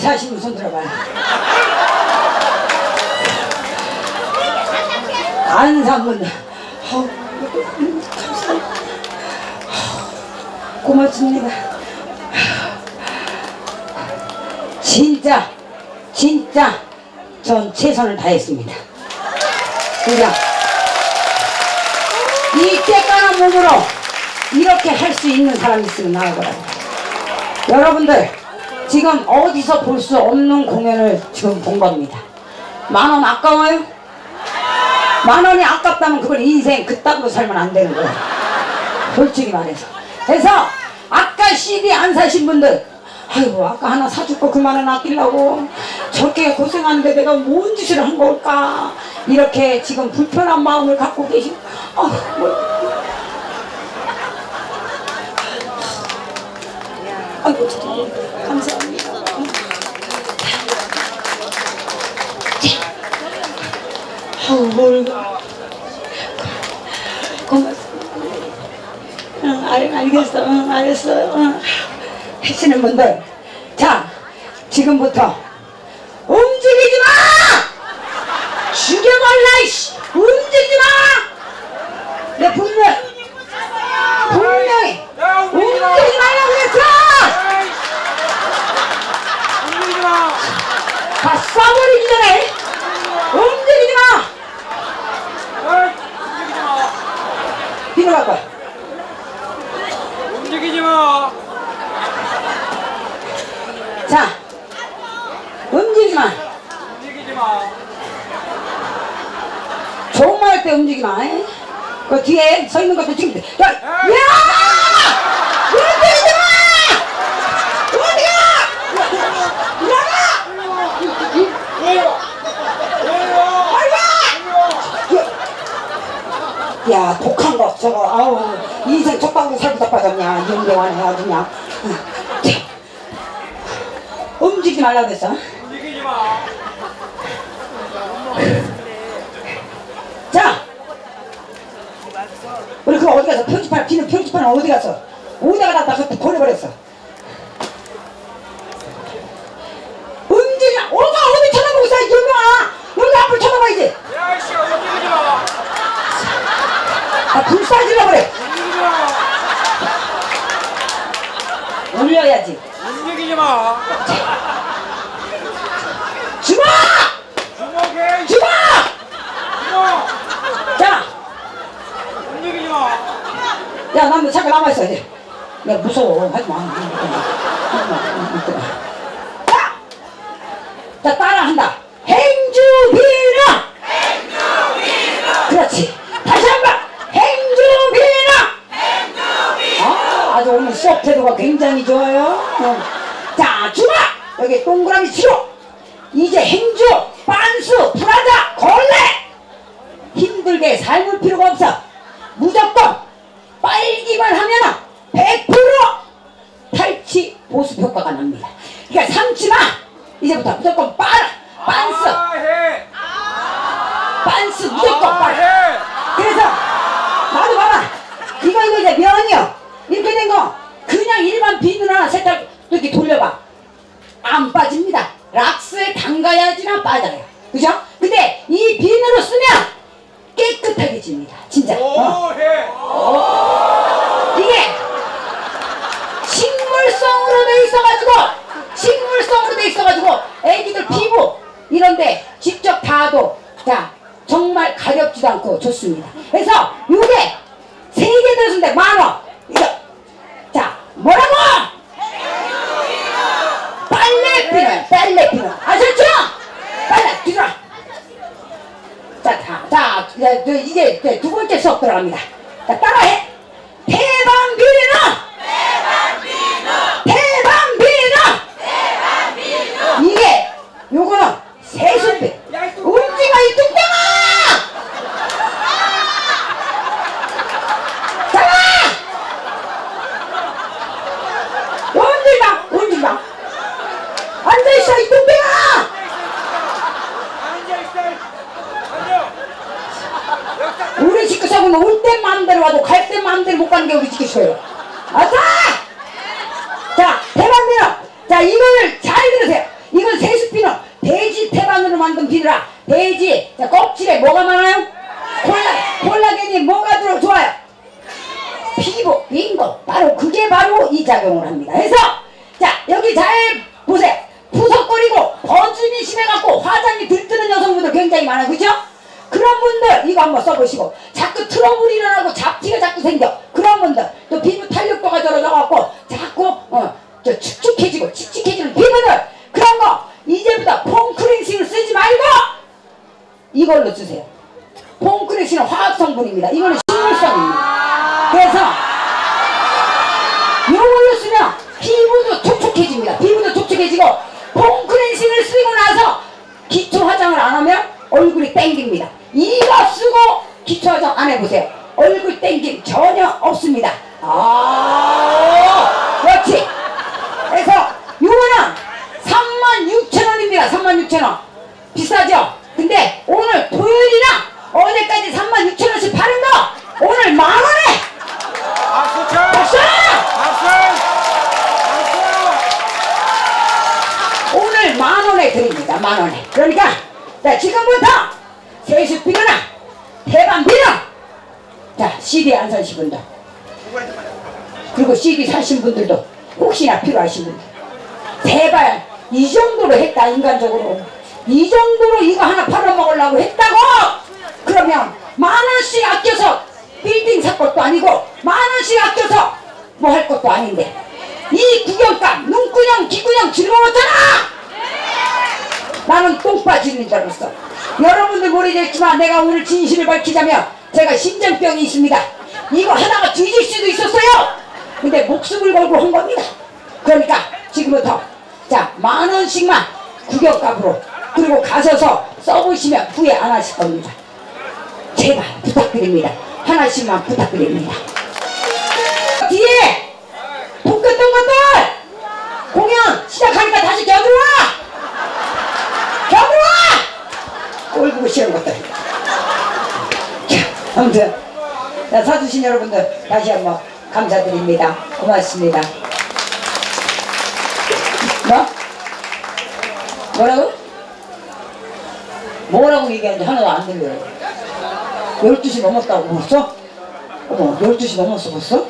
사신 분 손 들어봐요. 안 산 분들. 감사합니다. 고맙습니다. 진짜 전 최선을 다했습니다. 그냥 이 쬐깐한 몸으로 이렇게 할 수 있는 사람이 있으면 나오더라고요. 여러분들 지금 어디서 볼 수 없는 공연을 지금 본 겁니다. 10,000원 아까워요? 10,000원이 아깝다면 그걸 인생 그따구로 살면 안 되는 거예요. 솔직히 말해서. 그래서 아까 CD 안 사신 분들, 아이고 아까 하나 사줄 거 그만은 아끼려고 저렇게 고생하는데 내가 뭔 짓을 한 걸까, 이렇게 지금 불편한 마음을 갖고 계신, 아이고 감사합니다. 뭘 고맙습니다. 알겠어. 알았어. 하시는 분들, 자 지금부터 움직이지 마! 죽여버려 이씨! 움직이지 마! 내 분명히 움직이지 말라고 그랬어! 움직이지 마! 다 쏴버리기 전에 움직이지 마! 움직이지 마! 뒤로 갈 거야. 움직이지 마! 자, 움직이지 마. 움직이지 마! 좋은 말 할 때 움직이지 마. 그 뒤에 서 있는 것도 지금. 야! 움직이지 마! 움직여! 야, 독한 거 저거. 아우, 인생 족방도 살부터 빠졌냐. 영경하네 아주 그냥. 움직이지 말라고 그랬어. 움직이지 마! 자, 우리 그거 어디 갔어? 편집판, 비는 편집판은 어디 갔어? 어디다가 놨다 그때 버려버렸어. 움직이지 마! 어디 쳐다보고 있어? 여기 앞을 쳐다봐야지. 야, 이씨, 움직이지 마! 아, 불사질러 그래. 움직이지 마! 올려야지. 움직이지 마! 주먹! 주먹에! 주먹! 주먹! 자, 움직이지 마! 야, 난 잠깐 남아있어, 이제. 야, 무서워. 하지 마. 자, 따라한다. 행주비나! 행주비나! 그렇지. 다시 한 번! 행주비나! 행주비나! 아, 아주 오늘 수업 태도가 굉장히 좋아요. 자, 주먹! 여기 동그라미 치고! 이제 행주, 빤수, 브라자, 걸레! 힘들게 삶을 필요가 없어. 무조건 빨기만 하면 100% 탈취 보습 효과가 납니다. 그러니까 삼치마 이제부터 무조건 빤스 해! 빤스 무조건 빤. 해! 그래서 나도 봐봐, 이거 이제 면이요 이렇게 된 거 그냥 일반 비누 하나 세탁 이렇게 돌려봐, 안 빠집니다. 락스에 담가야지나 빠져요. 그죠? 근데 이 비누로 쓰면 깨끗하게 집니다. 진짜. 이게 식물성으로 돼 있어가지고 애기들 피부 이런데 직접 닿아도 자 정말 가렵지도 않고 좋습니다. 그래서 요게 3개 들었는데 10,000원. 이거 자 뭐라고? 빨래 비누 아셨죠? 빨래 뒤돌아. 자, 이제 두 번째 수업 들어갑니다. 자, 따라해. 대방비누. 이게 요거는 세수비. 움직여 이 뚱땡아. 잡아. 움직이지 마. 앉아있어 이 뚱땡아. 우리 식구석은 올 때 마음대로 와도 갈 때 마음대로 못 가는 게 우리 식구석이에요. 아싸! 자, 대박이요. 자, 이거를 잘 들으세요. 이거 만든 비누라. 돼지 자, 껍질에 뭐가 많아요? 콜라겐이 뭐가 좋아요? 피부, 빙고. 바로 그게 바로 이 작용을 합니다. 그래서 자 여기 잘 보세요. 푸석거리고 버짐이 심해갖고 화장이 들뜨는 여성분들 굉장히 많아요. 그죠? 그런 분들 이거 한번 써보시고 자꾸 트러블이 일어나고 잡티가 자꾸 생겨. 그런 분들 또 피부 탄력도가 떨어져갖고 자꾸 저 축축해지고 칙칙해지는 피부들 그런 거 이제부터 폼크렌싱을 쓰지 말고 이걸로 쓰세요. 폼크렌싱은 화학성분입니다. 이거는 식물성입니다. 그래서 이걸로 쓰면 피부도 촉촉해집니다. 피부도 촉촉해지고 폼크렌싱을 쓰고 나서 기초 화장을 안 하면 얼굴이 땡깁니다. 이거 쓰고 기초 화장 안 해보세요. 얼굴 땡김 전혀 없습니다. 그렇지. 그래서 이거는 36,000원입니다. 36,000원. 비싸죠? 근데 오늘 토요일이랑 어제까지 36,000원씩 파는 거 오늘 만원에 박수 쳐! 박수! 박수! 오늘 만원에 드립니다. 만원에. 그러니까 자 지금부터 세수 비누나 대반 비누 자 CD 안 사신 분들 그리고 CD 사신 분들도 혹시나 필요하신 분들 제발 이 정도로 했다. 인간적으로 이 정도로 이거 하나 팔아먹으려고 했다고 그러면 만원씩 아껴서 빌딩 살 것도 아니고 만원씩 아껴서 뭐 할 것도 아닌데 이 구경감 눈구녕 귀구녕 즐거웠잖아. 나는 똥 빠지는 줄 알았어. 여러분들 모르겠지만 내가 오늘 진실을 밝히자면 제가 심장병이 있습니다. 이거 하다가 뒤질 수도 있었어요. 근데 목숨을 걸고 한 겁니다. 그러니까 지금부터 자 만원씩만 구경값으로 그리고 가셔서 써보시면 후회 안 하실 겁니다. 제발 부탁드립니다. 하나씩만 부탁드립니다. 뒤에 볶았던 것들 공연 시작하니까 다시 겨들어와! 겨들어와! 꼴 보고 싫은 것들. 자, 아무튼 자, 사주신 여러분들 다시 한번 감사드립니다. 고맙습니다. 뭐? 뭐라고? 뭐라고 얘기하는지 하나도 안 들려요. 12시 넘었다고 벌써? 어머 12시 넘었어 벌써?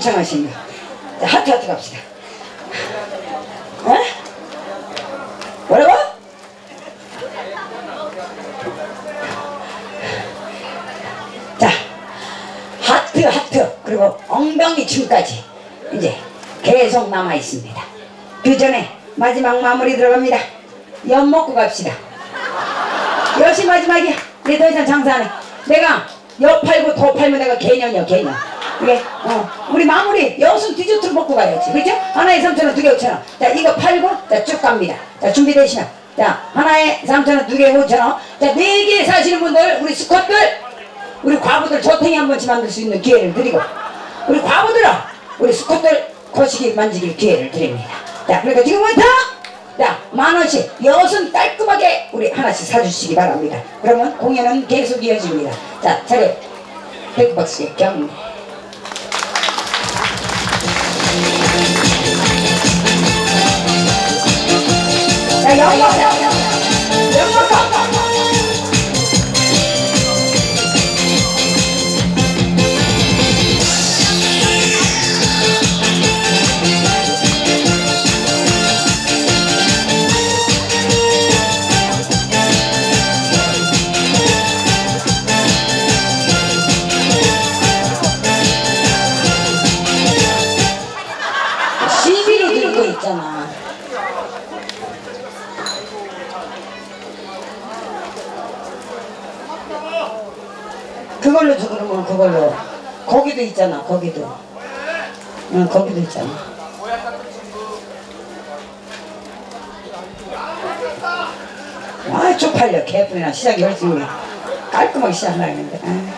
신청하신 거. 자, 하트 갑시다. 어? 뭐라고? 자, 하트 그리고 엉덩이 춤까지 이제 계속 남아 있습니다. 그 전에 마지막 마무리 들어갑니다. 엿 먹고 갑시다. 엿이 마지막이야. 내 더 이상 장사 안 해. 내가 엿 팔고 도 팔면 내가 개년이야 개년. 이게 우리 마무리 엿은 디저트로 먹고 가야지. 그렇죠? 하나에 3,000원, 2개 5,000원. 자, 이거 팔고 자 쭉 갑니다. 자, 준비되시면 자, 하나에 3,000원, 2개 5,000원. 자, 4개 사시는 분들, 우리 스쿼트들, 우리 과부들 조탱이 한 번씩 만들 수 있는 기회를 드리고, 우리 과부들은 우리 스쿼트들 거시기 만지길 기회를 드립니다. 자, 그러니까 지금부터 자, 10,000원씩 엿은 깔끔하게 우리 하나씩 사주시기 바랍니다. 그러면 공연은 계속 이어집니다. 자, 차례 백박스의 경례. 자, 영광 CD로 들고 있잖아. 그걸로 줘. 그러면 그걸로 거기도 있잖아. 거기도 응, 거기도 있잖아. 아, 쪽팔려. 개뿔이나 시작이 열심히 깔끔하게 시작하려 했는데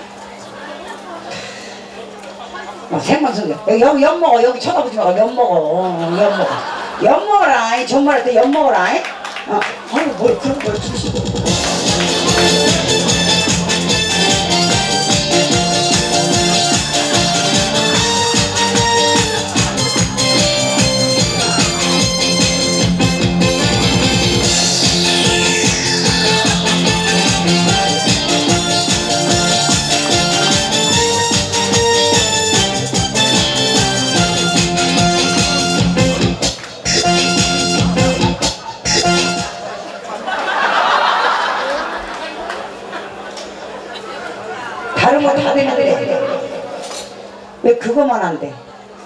생방송 여기 엿 먹어. 여기 쳐다보지 말고 엿 먹어. 엿 먹어. 엿 먹어라. 정말할 때 엿 먹어라. 아유, 뭘 그런 걸 주시고. 다른 거 다 되는데 왜 그거만 안 돼?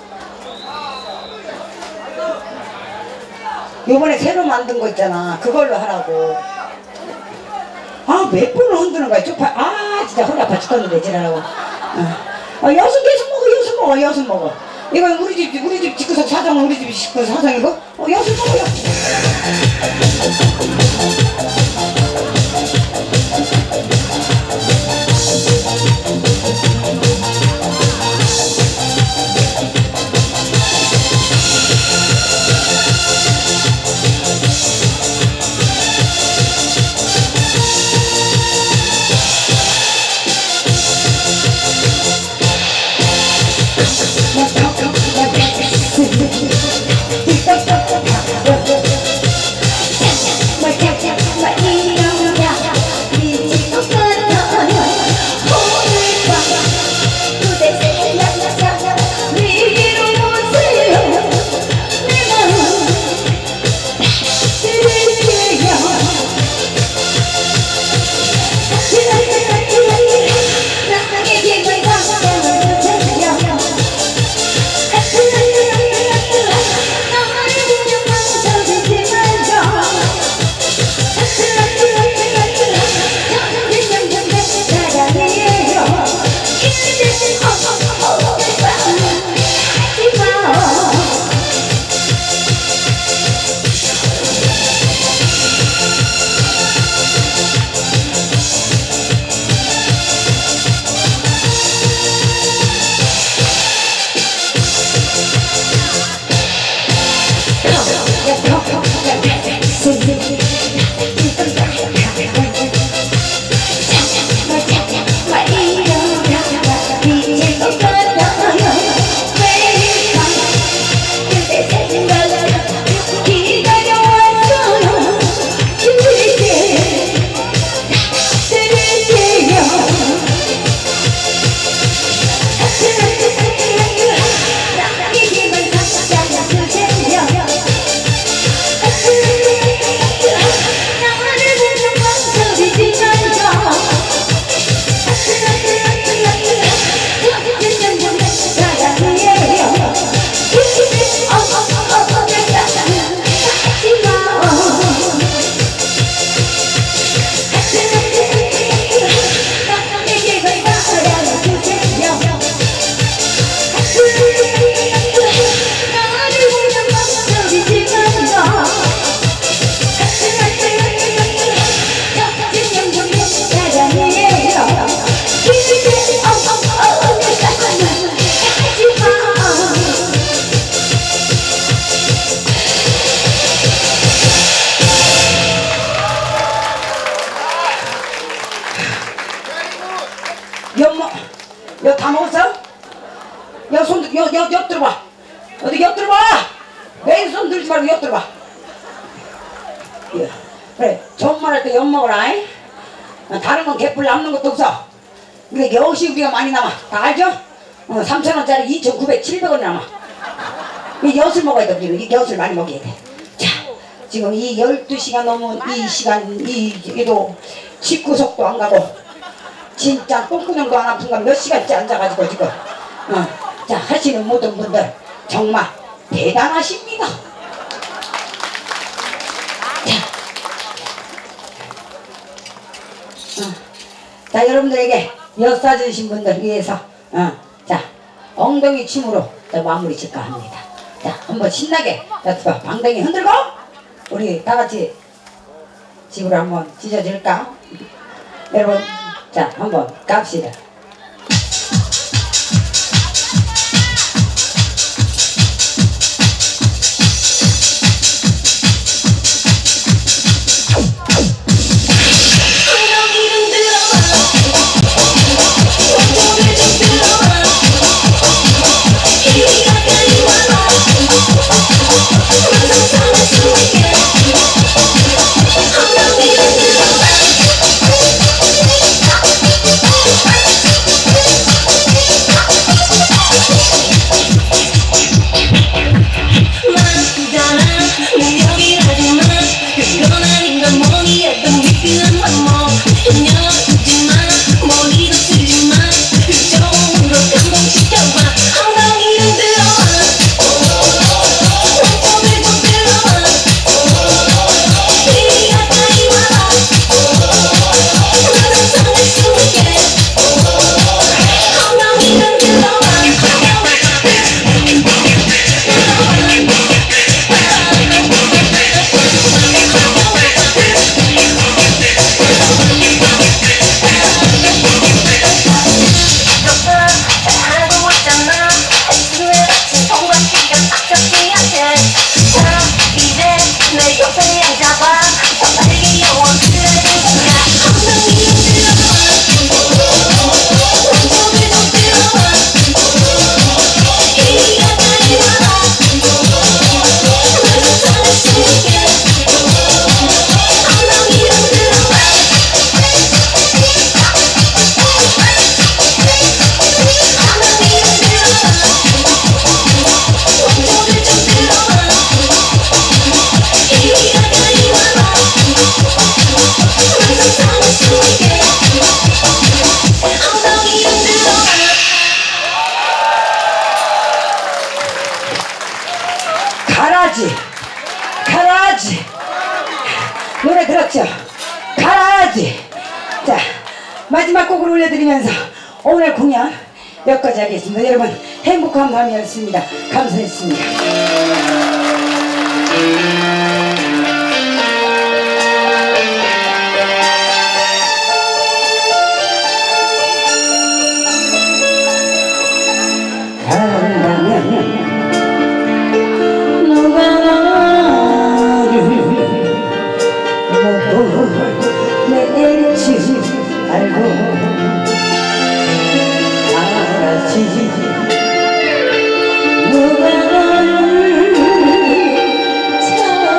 요번에 새로 만든 거 있잖아. 그걸로 하라고. 아, 몇 번을 흔드는 거야. 쪽팔. 아, 진짜 허리 아파 죽겠는데 지랄하고. 엿은 계속 먹어. 엿은 먹어. 이거 우리 집 집구석 사정, 우리 집 집구석 사정이고. 엿은 먹어. 엿들어봐. 어디 엿들어봐. 왼손 들지 말고 엿들어봐. 그래, 정말 할 때 엿 먹어라. 다른 건 개뿔 남는 것도 없어. 근데 역시 우리가 많이 남아. 다 알죠? 3,000원짜리 2,900, 700원 남아. 이 엿을 먹어야 돼. 우리는 이 엿을 많이 먹어야 돼. 자, 지금 이 12시간 넘은 이 시간, 이도 집구석도 안 가고 진짜 똥구녕도 안 아픈가 몇 시간째 앉아가지고 지금 자, 하시는 모든 분들 정말 대단하십니다. 자, 여러분들에게 엿 사주신 분들 위해서 자, 엉덩이 춤으로 마무리 짓까 합니다. 자, 한번 신나게 방댕이 흔들고 우리 다같이 집으로 한번 찢어질까? 여러분, 자, 한번 갑시다. 가라지 노래 들었죠? 가라지. 자, 마지막 곡을 올려드리면서 오늘 공연 여기까지 하겠습니다. 여러분 행복한 밤이었습니다. 감사했습니다. 누가 너를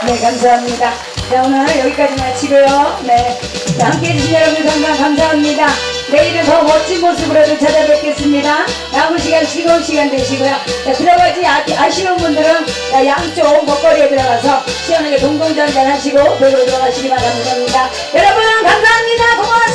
네, 감사합니다. 자, 오늘 여기까지 마치고요. 네. 자, 함께 해주신 여러분 상당 감사합니다. 내일은 더 멋진 모습으로도 찾아뵙겠습니다. 남은 시간 즐거운 시간 되시고요. 자, 들어가지 아쉬운 분들은 자, 양쪽 먹거리에 들어가서 시원하게 동동전전 하시고 배로 들어가시기만 감사합니다. 여러분 감사합니다. 고마워요.